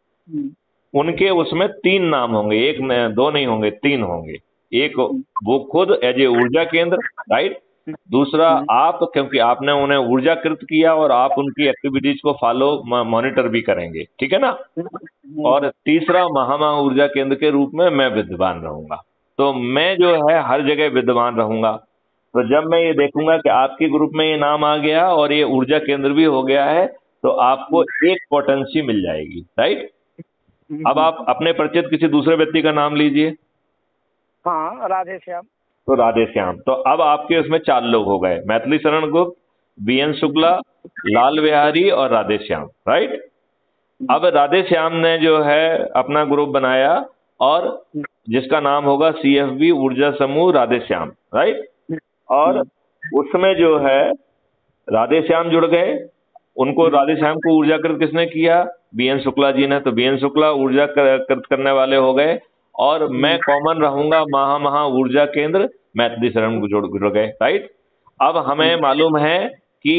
उनके उसमें 3 नाम होंगे, एक 2 नहीं होंगे, 3 होंगे। एक वो खुद एज ए ऊर्जा केंद्र, राइट। दूसरा आप, क्योंकि आपने उन्हें ऊर्जाकृत किया और आप उनकी एक्टिविटीज को फॉलो मॉनिटर भी करेंगे, ठीक है ना। और तीसरा महा ऊर्जा केंद्र के रूप में मैं विद्यमान रहूंगा। तो मैं जो है हर जगह विद्यमान रहूंगा। तो जब मैं ये देखूंगा कि आपके ग्रुप में ये नाम आ गया और ये ऊर्जा केंद्र भी हो गया है, तो आपको एक पोटेंसी मिल जाएगी, राइट। अब आप अपने परिचित किसी दूसरे व्यक्ति का नाम लीजिए। हाँ, राधे श्याम। तो राधे श्याम, तो अब आपके उसमें 4 लोग हो गए, मैथिली शरण गुप्त, BN शुक्ला, लाल बिहारी और राधे श्याम, राइट। अब राधे श्याम ने जो है अपना ग्रुप बनाया और जिसका नाम होगा CFB ऊर्जा समूह राधे श्याम, राइट। और उसमें जो है राधे श्याम जुड़ गए, उनको राधे श्याम को ऊर्जाकृत किसने किया, BN शुक्ला जी ने, तो BN शुक्ला ऊर्जा कृत करने वाले हो गए। और मैं कॉमन रहूंगा महा ऊर्जा केंद्र, मैथिली शरण जुड़ गए, राइट। अब हमें मालूम है कि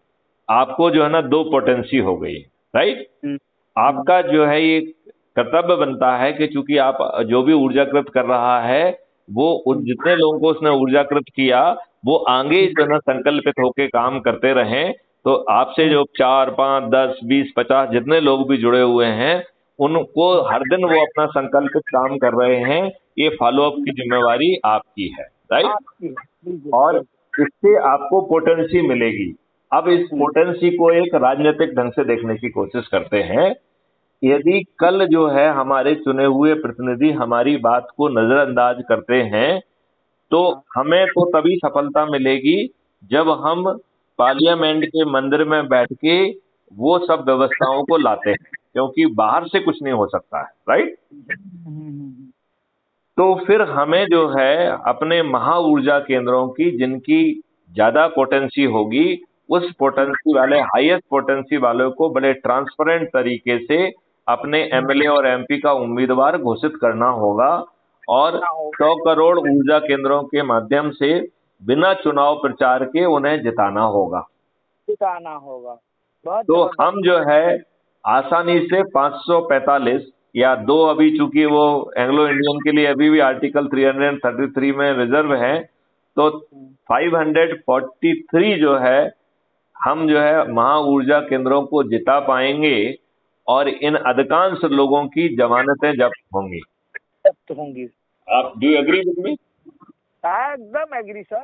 आपको जो है ना 2 पोटेंसी हो गई, राइट। आपका जो है ये कर्तव्य बनता है कि चूंकि आप जो भी ऊर्जाकृत कर रहा है वो जितने लोगों को उसने ऊर्जाकृत किया वो आगे जो है ना संकल्पित होकर काम करते रहें। तो आपसे जो 4, 5, 10, 20, 50 जितने लोग भी जुड़े हुए हैं उनको हर दिन वो अपना संकल्पित काम कर रहे हैं, ये फॉलोअप की जिम्मेवारी आपकी है, राइट। और इससे आपको पोटेंसी मिलेगी। अब इस पोटेंसी को एक राजनीतिक ढंग से देखने की कोशिश करते हैं। यदि कल जो है हमारे चुने हुए प्रतिनिधि हमारी बात को नजरअंदाज करते हैं तो हमें तो तभी सफलता मिलेगी जब हम पार्लियामेंट के मंदिर में बैठ के वो सब व्यवस्थाओं को लाते हैं, क्योंकि बाहर से कुछ नहीं हो सकता है, राइट। तो फिर हमें जो है अपने महा ऊर्जा केंद्रों की जिनकी ज्यादा पोटेंसी होगी उस पोटेंसी वाले हाईएस्ट पोटेंसी वालों को बड़े ट्रांसपेरेंट तरीके से अपने MLA और MP का उम्मीदवार घोषित करना होगा और 100 करोड़ ऊर्जा केंद्रों के माध्यम से बिना चुनाव प्रचार के उन्हें जिताना होगा। तो हम जो है आसानी से 545 या 2 अभी चूंकि वो एंग्लो इंडियन के लिए अभी भी आर्टिकल 333 में रिजर्व है, तो 543 जो है हम जो है महा ऊर्जा केंद्रों को जिता पाएंगे और इन अधिकांश लोगों की जमानतें जब्त होंगी। आप डू एग्री विद मी? एकदम एग्री सर,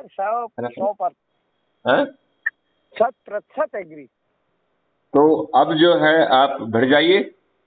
100% एग्री। तो अब जो है आप बढ़ जाइए।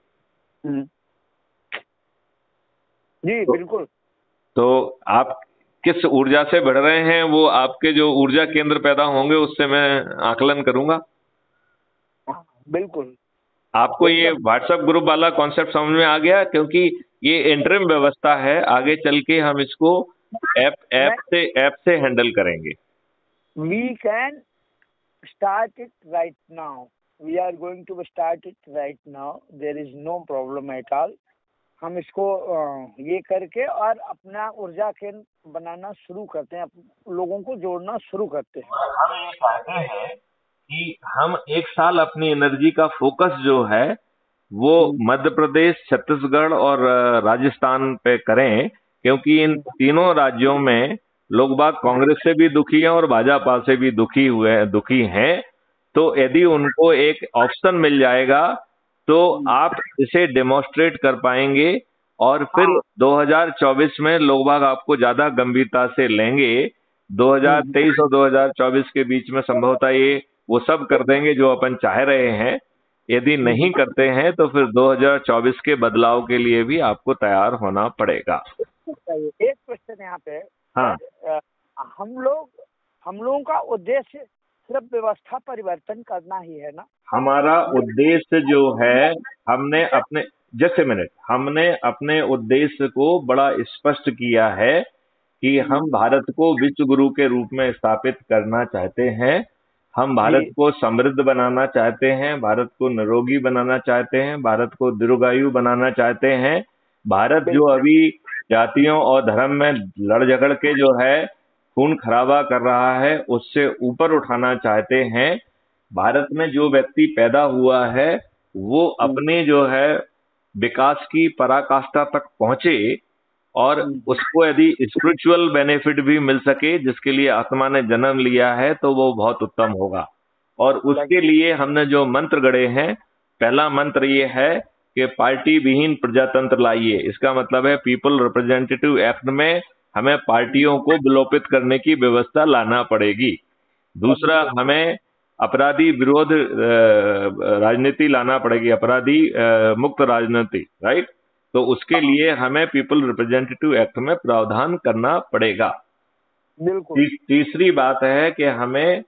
जी बिल्कुल। तो आप किस ऊर्जा से बढ़ रहे हैं वो आपके जो ऊर्जा केंद्र पैदा होंगे उससे मैं आकलन करूंगा। बिल्कुल। आपको ये व्हाट्सएप ग्रुप वाला कॉन्सेप्ट समझ में आ गया? क्योंकि ये इंटरिम व्यवस्था है, आगे चल के हम इसको ऐप से हैंडल करेंगे। We can start it right now, we are going to start it right now, there is no problem at all. हम इसको ये करके और अपना ऊर्जा केंद्र बनाना शुरू करते हैं, लोगों को जोड़ना शुरू करते हैं। हम ये चाहते हैं कि हम एक साल अपनी एनर्जी का फोकस जो है वो मध्य प्रदेश, छत्तीसगढ़ और राजस्थान पे करें, क्योंकि इन तीनों राज्यों में लोग बाग कांग्रेस से भी दुखी हैं और भाजपा से भी दुखी हैं। तो यदि उनको एक ऑप्शन मिल जाएगा तो आप इसे डेमोन्स्ट्रेट कर पाएंगे और फिर 2024 में लोग बाग आपको ज्यादा गंभीरता से लेंगे। 2023 और 2024 के बीच में संभवतः ये वो सब कर देंगे जो अपन चाह रहे हैं। यदि नहीं करते हैं तो फिर 2024 के बदलाव के लिए भी आपको तैयार होना पड़ेगा। एक क्वेश्चन यहाँ पे, हाँ, हम लोगों का उद्देश्य सिर्फ व्यवस्था परिवर्तन करना ही है ना? हमारा उद्देश्य जो है, हमने अपने उद्देश्य को बड़ा स्पष्ट किया है कि हम भारत को विश्व गुरु के रूप में स्थापित करना चाहते हैं। हम भारत को समृद्ध बनाना चाहते हैं, भारत को निरोगी बनाना चाहते हैं, भारत को दीर्घायु बनाना चाहते हैं। भारत जो अभी जातियों और धर्म में लड़ झगड़ के जो है खून खराबा कर रहा है, उससे ऊपर उठाना चाहते हैं। भारत में जो व्यक्ति पैदा हुआ है वो अपने जो है विकास की पराकाष्ठा तक पहुंचे और उसको यदि स्पिरिचुअल बेनिफिट भी मिल सके जिसके लिए आत्मा ने जन्म लिया है तो वो बहुत उत्तम होगा। और उसके लिए हमने जो मंत्र गढ़े हैं, पहला मंत्र ये है कि पार्टी विहीन प्रजातंत्र लाइए। इसका मतलब है पीपल रिप्रेजेंटेटिव एक्ट में हमें पार्टियों को विलोपित करने की व्यवस्था लाना पड़ेगी। दूसरा, हमें अपराधी विरोध राजनीति लाना पड़ेगी, अपराधी मुक्त राजनीति, राइट। तो उसके लिए हमें पीपल रिप्रेजेंटेटिव एक्ट में प्रावधान करना पड़ेगा। बिल्कुल। तीसरी बात है कि हमें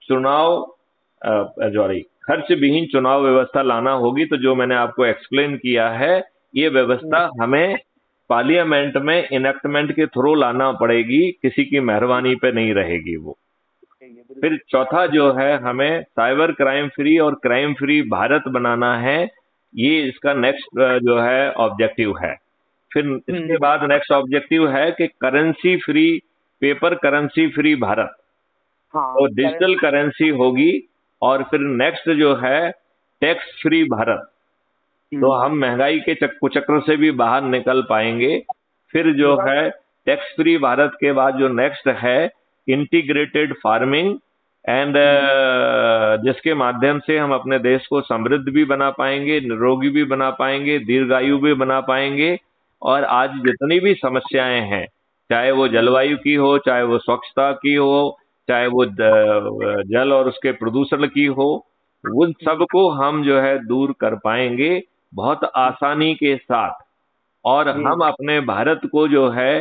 खर्च विहीन चुनाव व्यवस्था लाना होगी। तो जो मैंने आपको एक्सप्लेन किया है, ये व्यवस्था हमें पार्लियामेंट में इनेक्टमेंट के थ्रू लाना पड़ेगी, किसी की मेहरबानी पे नहीं रहेगी वो। फिर चौथा जो है, हमें साइबर क्राइम फ्री और क्राइम फ्री भारत बनाना है। ये इसका नेक्स्ट जो है ऑब्जेक्टिव है। फिर इसके बाद नेक्स्ट ऑब्जेक्टिव है कि currency free, paper currency free Bharat. तो डिजिटल करेंसी होगी। और फिर नेक्स्ट जो है टैक्स फ्री भारत। तो हम महंगाई के चक्र से भी बाहर निकल पाएंगे। फिर जो है टैक्स फ्री भारत के बाद जो नेक्स्ट है इंटीग्रेटेड फार्मिंग एंड जिसके माध्यम से हम अपने देश को समृद्ध भी बना पाएंगे, निरोगी भी बना पाएंगे, दीर्घायु भी बना पाएंगे। और आज जितनी भी समस्याएं हैं, चाहे वो जलवायु की हो, चाहे वो स्वच्छता की हो, चाहे वो जल और उसके प्रदूषण की हो, उन सबको हम जो है दूर कर पाएंगे बहुत आसानी के साथ। और हम अपने भारत को जो है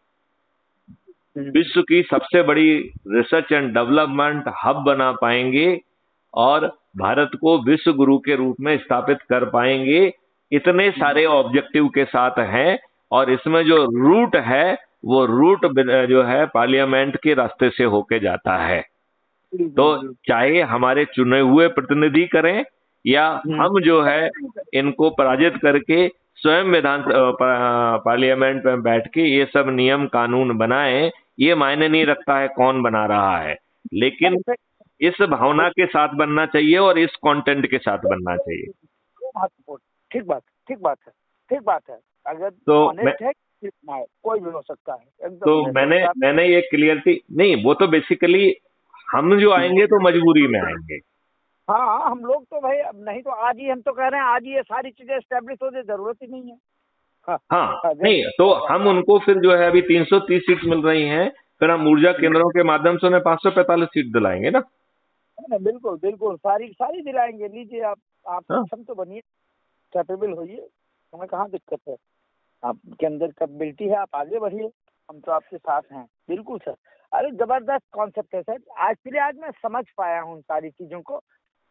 विश्व की सबसे बड़ी रिसर्च एंड डेवलपमेंट हब बना पाएंगे और भारत को विश्व गुरु के रूप में स्थापित कर पाएंगे। इतने सारे ऑब्जेक्टिव के साथ हैं। और इसमें जो रूट है वो रूट जो है पार्लियामेंट के रास्ते से होके जाता है। तो चाहे हमारे चुने हुए प्रतिनिधि करें या हम जो है इनको पराजित करके स्वयं पार्लियामेंट में बैठ के ये सब नियम कानून बनाएं, ये मायने नहीं रखता है कौन बना रहा है, लेकिन इस भावना के साथ बनना चाहिए और इस कंटेंट के साथ बनना चाहिए। ठीक बात है। अगर तो कोई भी हो सकता है। तो मैंने ये क्लियरिटी नहीं, वो तो बेसिकली हम जो आएंगे तो मजबूरी में आएंगे। हाँ, हम लोग तो भाई नहीं तो आज ही हम तो कह रहे हैं आज ही ये सारी चीजें एस्टेब्लिश हो जाए, जरूरत ही नहीं है। हाँ, नहीं तो हम उनको फिर जो है अभी 330 सीट मिल रही हैं, फिर हम ऊर्जा केंद्रों के माध्यम से उन्हें 545 सीट दिलाएंगे ना। बिल्कुल सारी दिलाएंगे। लीजिए आप सक्षम तो बनिए, कैपेबल होइए, हमें कहाँ दिक्कत है। आपके अंदर कैपेबिलिटी है, आप आगे बढ़िए, हम तो आपके साथ हैं। बिल्कुल सर। अरे जबरदस्त कॉन्सेप्ट है सर। आज मैं समझ पाया हूँ सारी चीजों को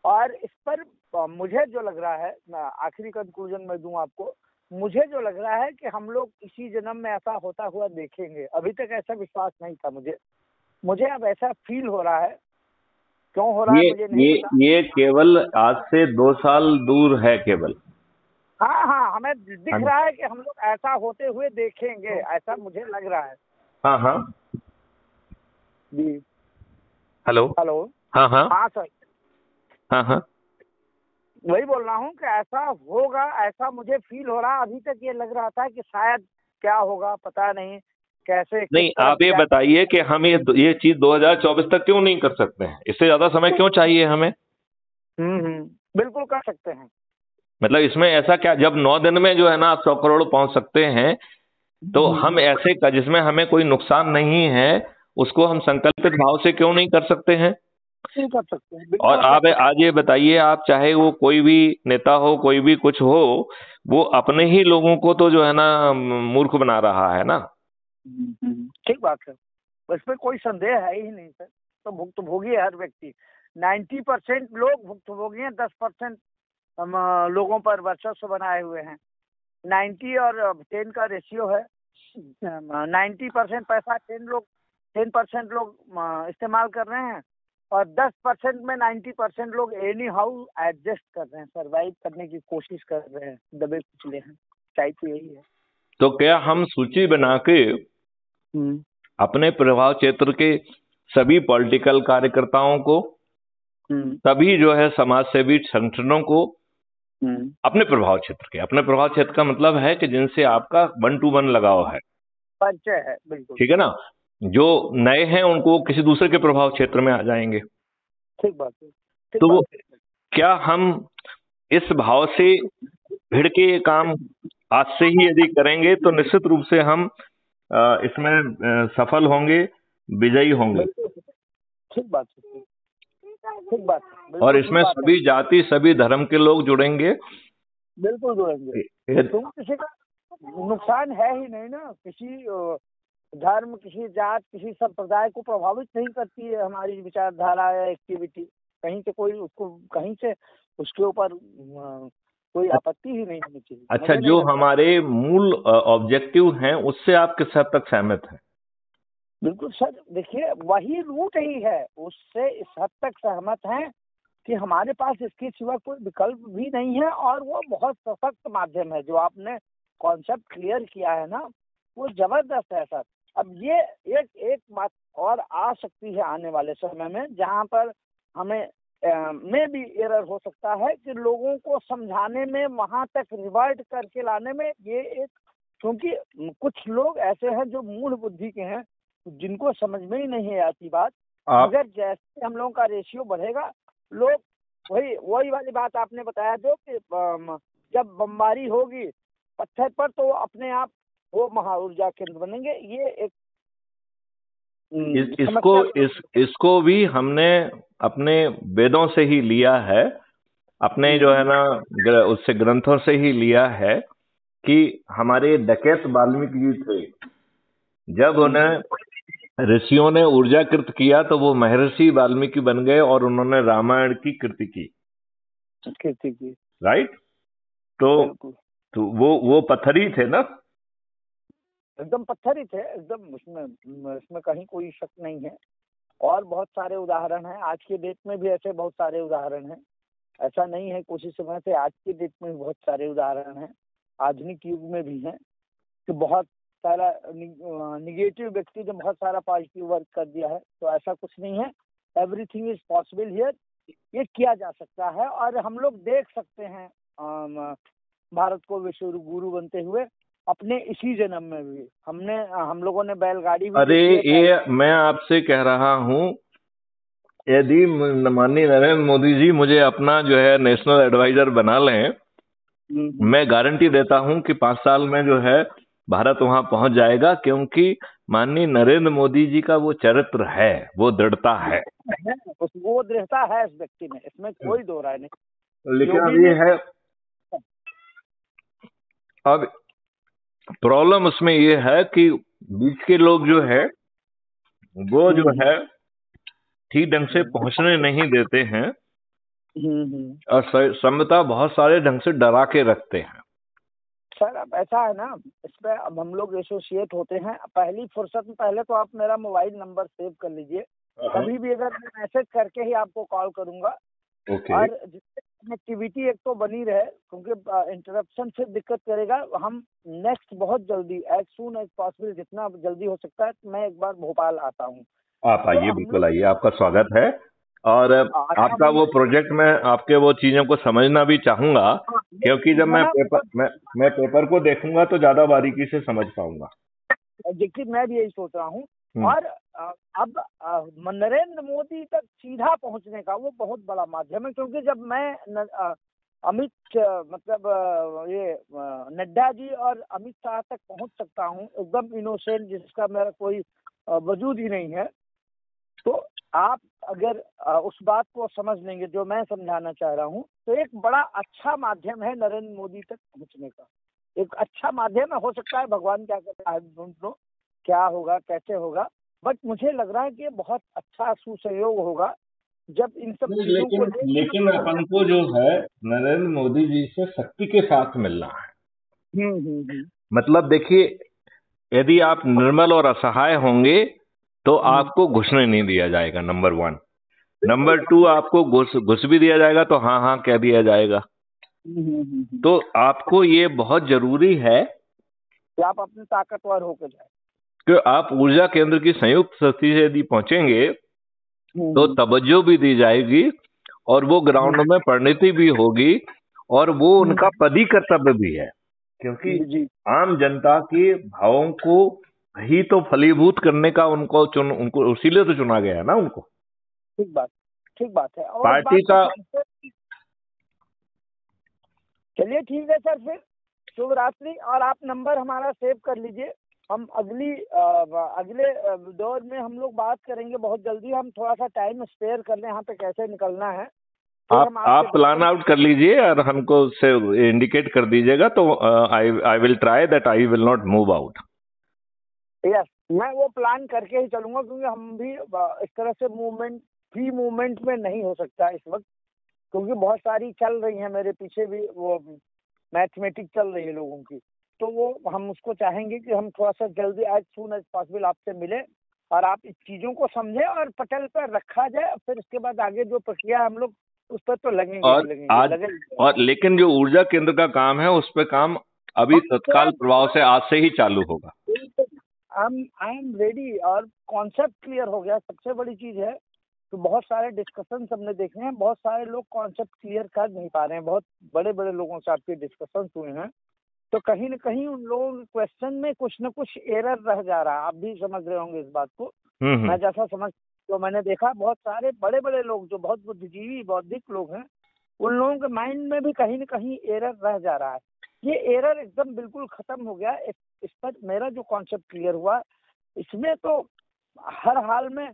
और इस पर मुझे जो लग रहा है, मैं आखिरी कंक्लूजन में दूं आपको, मुझे जो लग रहा है कि हम लोग इसी जन्म में ऐसा होता हुआ देखेंगे। अभी तक ऐसा विश्वास नहीं था मुझे अब ऐसा फील हो रहा है। क्यों हो रहा है मुझे नहीं पता। ये केवल आज से 2 साल दूर है केवल। हाँ हाँ, हमें दिख रहा है कि हम लोग ऐसा होते हुए देखेंगे, ऐसा मुझे लग रहा है। हाँ हाँ जी। हेलो। हेलो। हाँ हाँ हाँ सर, हाँ हाँ वही बोल रहा हूँ कि ऐसा होगा, ऐसा मुझे फील हो रहा है। अभी तक ये लग रहा था कि शायद क्या होगा पता नहीं, कैसे किस नहीं, तरफ आप ये क्या। बताइए कि हम ये चीज 2024 तक क्यों नहीं कर सकते हैं? इससे ज्यादा समय क्यों चाहिए हमें? बिल्कुल कर सकते हैं। मतलब इसमें ऐसा क्या, जब 9 दिन में जो है ना आप 100 करोड़ पहुंच सकते हैं, तो हम ऐसे जिसमें हमें कोई नुकसान नहीं है उसको हम संकल्पित भाव से क्यों नहीं कर सकते हैं? नहीं कर सकते हैं, और बिल्कुल कर आप सकते आज ये बताइए, आप चाहे वो कोई भी नेता हो, कोई भी कुछ हो, वो अपने ही लोगों को तो जो है ना मूर्ख बना रहा है ना। हैं। ठीक बात है, इसमें कोई संदेह है ही नहीं सर। तो भुक्तभोगी है हर व्यक्ति। 90% लोग भुक्तभोगी हैं, 10% हम लोगों पर वर्चस्व बनाए हुए हैं। 90 और 10 का रेशियो है। 90% पैसा 10% लोग इस्तेमाल कर रहे हैं, और 10% में 90% लोग एनी हाउ एडजस्ट कर रहे हैं, सरवाइव करने की कोशिश कर रहे हैं, दबे कुचले हैं। चाय तो यही है। तो क्या हम सूची बना के अपने प्रभाव क्षेत्र के सभी पॉलिटिकल कार्यकर्ताओं को, सभी जो है समाज सेवी संगठनों को, अपने प्रभाव क्षेत्र का मतलब है कि जिनसे आपका 1-to-1 लगाव है, परिचय है, बिल्कुल ठीक है ना, जो नए हैं उनको किसी दूसरे के प्रभाव क्षेत्र में आ जाएंगे। ठीक बात है। ठीक तो बात है। क्या हम इस भाव से भिड़ के ये काम आज से ही यदि करेंगे तो निश्चित रूप से हम इसमें सफल होंगे, विजयी होंगे। बिल्कुल ठीक बात है। ठीक बात है, बिल्कुल और ठीक इसमें बात है। सभी जाति, सभी धर्म के लोग जुड़ेंगे। बिल्कुल जुड़ेंगे, क्योंकि किसी का नुकसान है ही नहीं ना। किसी धर्म, किसी जात, किसी संप्रदाय को प्रभावित नहीं करती है हमारी विचारधारा या एक्टिविटी। कहीं से कोई उसको, कहीं से उसके ऊपर कोई आपत्ति ही नहीं होनी चाहिए। अच्छा, मुझे नहीं जो लगता। हमारे मूल ऑब्जेक्टिव हैं उससे आप किस हद तक सहमत हैं? बिल्कुल सर, देखिए वही रूट ही है, उससे इस हद तक सहमत हैं कि हमारे पास इसके सिवा कोई विकल्प भी नहीं है, और वो बहुत सशक्त माध्यम है। जो आपने कॉन्सेप्ट क्लियर किया है ना, वो जबरदस्त है सर। अब ये एक बात और आ सकती है आने वाले समय में, जहाँ पर हमें में भी एरर हो सकता है कि लोगों को समझाने में, वहां तक रिवर्ट करके लाने में, ये एक, क्योंकि कुछ लोग ऐसे हैं जो मूल बुद्धि के हैं, जिनको समझ में ही नहीं आती बात। मगर जैसे हम लोगों का रेशियो बढ़ेगा, लोग वही वाली बात आपने बताया जो कि जब बमबारी होगी पत्थर पर, तो अपने आप वो महा ऊर्जा केंद्र बनेंगे। ये एक इसको भी हमने अपने वेदों से ही लिया है, अपने जो है ना उससे ग्रंथों से ही लिया है कि हमारे डकैत वाल्मीकि जी थे, जब उन्हें ऋषियों ने ऊर्जाकृत किया तो वो महर्षि वाल्मीकि बन गए और उन्होंने रामायण की कृति की। राइट? तो वो पत्थर ही थे ना। एकदम पत्थर ही थे, एकदम। इसमें कहीं कोई शक नहीं है। और बहुत सारे उदाहरण हैं, आज के डेट में भी ऐसे बहुत सारे उदाहरण हैं। ऐसा नहीं है कुछ समय से, आज के डेट में भी बहुत सारे उदाहरण हैं, आधुनिक युग में भी हैं, कि बहुत सारा निगेटिव व्यक्ति ने बहुत सारा पॉजिटिव वर्क कर दिया है। तो ऐसा कुछ नहीं है, एवरीथिंग इज पॉसिबल हियर। ये किया जा सकता है, और हम लोग देख सकते हैं भारत को विश्व गुरु बनते हुए अपने इसी जन्म में भी। हम लोगों ने बैलगाड़ी भी अरे देखी है। ये मैं आपसे कह रहा हूं, यदि माननीय नरेंद्र मोदी जी मुझे अपना जो है नेशनल एडवाइजर बना लें, मैं गारंटी देता हूं कि 5 साल में जो है भारत वहां पहुंच जाएगा, क्योंकि माननीय नरेंद्र मोदी जी का वो चरित्र है, वो दृढ़ता है। वो दृढ़ता है इस व्यक्ति में, इसमें कोई दो राय नहीं। लेकिन अब ये है, अब प्रॉब्लम उसमें ये है कि बीच के लोग जो है वो जो है ठीक ढंग से पहुंचने नहीं देते हैं। और संभवतः बहुत सारे ढंग से डरा के रखते हैं। सर अब ऐसा है ना, इसमें अब हम लोग एसोसिएट होते हैं, पहली फुर्सत में पहले तो आप मेरा मोबाइल नंबर सेव कर लीजिए, कभी भी अगर मैं मैसेज करके ही आपको कॉल करूंगा। और जिससे कनेक्टिविटी एक तो बनी रहे, क्योंकि इंटरप्शन से दिक्कत करेगा। हम नेक्स्ट बहुत जल्दी, एज सून एज पॉसिबल, जितना जल्दी हो सकता है, मैं एक बार भोपाल आता हूँ। आप आइए, बिल्कुल आइए, आपका स्वागत है। और आपका वो प्रोजेक्ट, मैं आपके वो चीजों को समझना भी चाहूंगा, क्योंकि जब मैं पेपर को देखूंगा तो ज्यादा बारीकी से समझ पाऊंगा। देखिए मैं भी यही सोच रहा हूँ। और अब नरेंद्र मोदी तक सीधा पहुंचने का वो बहुत बड़ा माध्यम है, क्योंकि जब मैं अमित मतलब ये नड्डा जी और अमित शाह तक पहुंच सकता हूं, एकदम इनोसेंट, जिसका मेरा कोई वजूद ही नहीं है, तो आप अगर उस बात को समझ लेंगे जो मैं समझाना चाह रहा हूं, तो एक बड़ा अच्छा माध्यम है नरेंद्र मोदी तक पहुंचने का। एक अच्छा माध्यम है, हो सकता है भगवान क्या करता है, ढूंढ लो क्या होगा कैसे होगा, बट मुझे लग रहा है कि बहुत अच्छा सुसहयोग होगा जब इन सब चीजों को। लेकिन अपन को जो है नरेंद्र मोदी जी से शक्ति के साथ मिलना है। मतलब देखिए, यदि आप निर्मल और असहाय होंगे तो आपको घुसने नहीं दिया जाएगा, नंबर 1। नंबर 2, आपको घुस भी दिया जाएगा तो हाँ हाँ कह दिया जाएगा। तो आपको ये बहुत जरूरी है कि आप अपने ताकतवर होकर जाए, कि आप ऊर्जा केंद्र की संयुक्त शक्ति से यदि पहुंचेंगे तो तवज्जो भी दी जाएगी, और वो ग्राउंड में परिणति भी होगी, और वो उनका पदी कर्तव्य भी है, क्योंकि आम जनता के भावों को ही तो फलीभूत करने का उनको इसीलिए तो चुना गया है ना उनको। ठीक बात है। और पार्टी का, चलिए ठीक है सर, फिर शुभ रात्रि। और आप नंबर हमारा सेव कर लीजिए, हम अगले दौर में हम लोग बात करेंगे बहुत जल्दी। हम थोड़ा सा टाइम स्पेयर कर लें यहाँ पे कैसे निकलना है। आप प्लान आउट कर लीजिए और हमको से इंडिकेट कर दीजिएगा, तो I will try that I will not move out. Yes, मैं वो प्लान करके ही चलूंगा, क्योंकि हम भी इस तरह से फ्री मूवमेंट में नहीं हो सकता इस वक्त, क्योंकि बहुत सारी चल रही है मेरे पीछे भी, वो मैथमेटिक्स चल रही है लोगों की। तो वो हम उसको चाहेंगे कि हम थोड़ा सा जल्दी, एज सून एज पॉसिबल आपसे मिले और आप इस चीजों को समझें और पटल पर रखा जाए। फिर उसके बाद आगे जो प्रक्रिया हम लोग उस पर तो लगेंगे। और लेकिन जो ऊर्जा केंद्र का काम है, उस पर काम अभी तत्काल प्रभाव से आज से ही चालू होगा। आई एम रेडी, और कॉन्सेप्ट क्लियर हो गया, सबसे बड़ी चीज है। तो बहुत सारे डिस्कशन हमने देखे हैं, बहुत सारे लोग कॉन्सेप्ट क्लियर कर नहीं पा रहे हैं। बहुत बड़े बड़े लोगों से आपके डिस्कशन हुए हैं, तो कहीं न कहीं उन लोगों के क्वेश्चन में कुछ न कुछ एरर रह जा रहा है। आप भी समझ रहे होंगे इस बात को। मैं जैसा तो मैंने देखा, बहुत सारे बड़े बड़े लोग जो बहुत बुद्धिजीवी बौद्धिक लोग हैं, उन लोगों के माइंड में भी कहीं न कहीं एरर रह जा रहा है। ये एरर एकदम बिल्कुल खत्म हो गया। इस पर मेरा जो कॉन्सेप्ट क्लियर हुआ, इसमें तो हर हाल में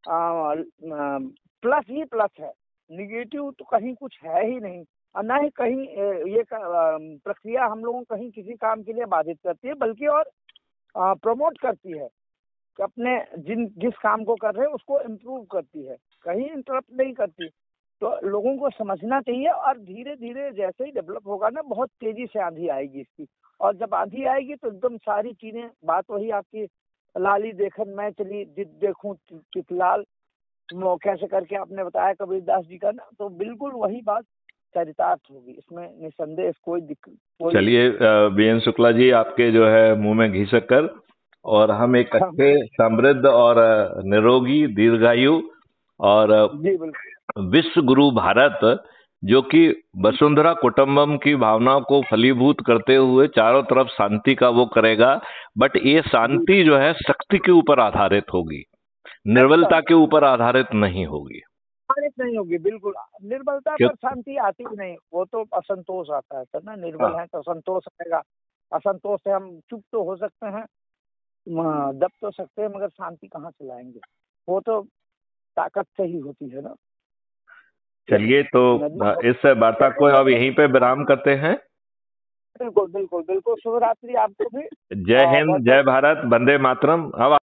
प्लस ही प्लस है, निगेटिव तो कहीं कुछ है ही नहीं। और ना ही कहीं ये प्रक्रिया हम लोगों को कहीं किसी काम के लिए बाधित करती है, बल्कि और प्रमोट करती है कि अपने जिस काम को कर रहे हैं उसको इम्प्रूव करती है, कहीं इंटरप्ट नहीं करती। तो लोगों को समझना चाहिए, और धीरे धीरे जैसे ही डेवलप होगा ना, बहुत तेजी से आंधी आएगी इसकी। और जब आंधी आएगी तो एकदम सारी चीजें, बात वही आपकी लाली देखन मैं चली जिद देखूं चितलाल, कैसे करके आपने बताया कबीरदास जी का ना, तो बिल्कुल वही बात चरितार्थ होगी, इसमें निसंदेह कोई दिक्कत। चलिए बीएन शुक्ला जी, आपके जो है मुंह में घी शक्कर, और हम एक अच्छे समृद्ध और निरोगी दीर्घायु और विश्व गुरु भारत, जो कि वसुंधरा कुटुंबम की भावना को फलीभूत करते हुए चारों तरफ शांति का वो करेगा। बट ये शांति जो है शक्ति के ऊपर आधारित होगी, निर्बलता के ऊपर आधारित नहीं होगी। बिल्कुल, निर्बलता पर शांति आती ही नहीं, वो तो असंतोष आता है ना। निर्बल है तो संतोष आएगा, असंतोष से हम चुप तो हो सकते हैं, दब तो सकते हैं, मगर शांति कहाँ से लाएंगे? वो तो ताकत से ही होती है ना। चलिए, तो इस वार्ता को अब यहीं पे विराम करते हैं। बिल्कुल बिल्कुल बिल्कुल, शुभ रात्रि आपको भी। जय हिंद, जय भारत, वंदे मातरम। अब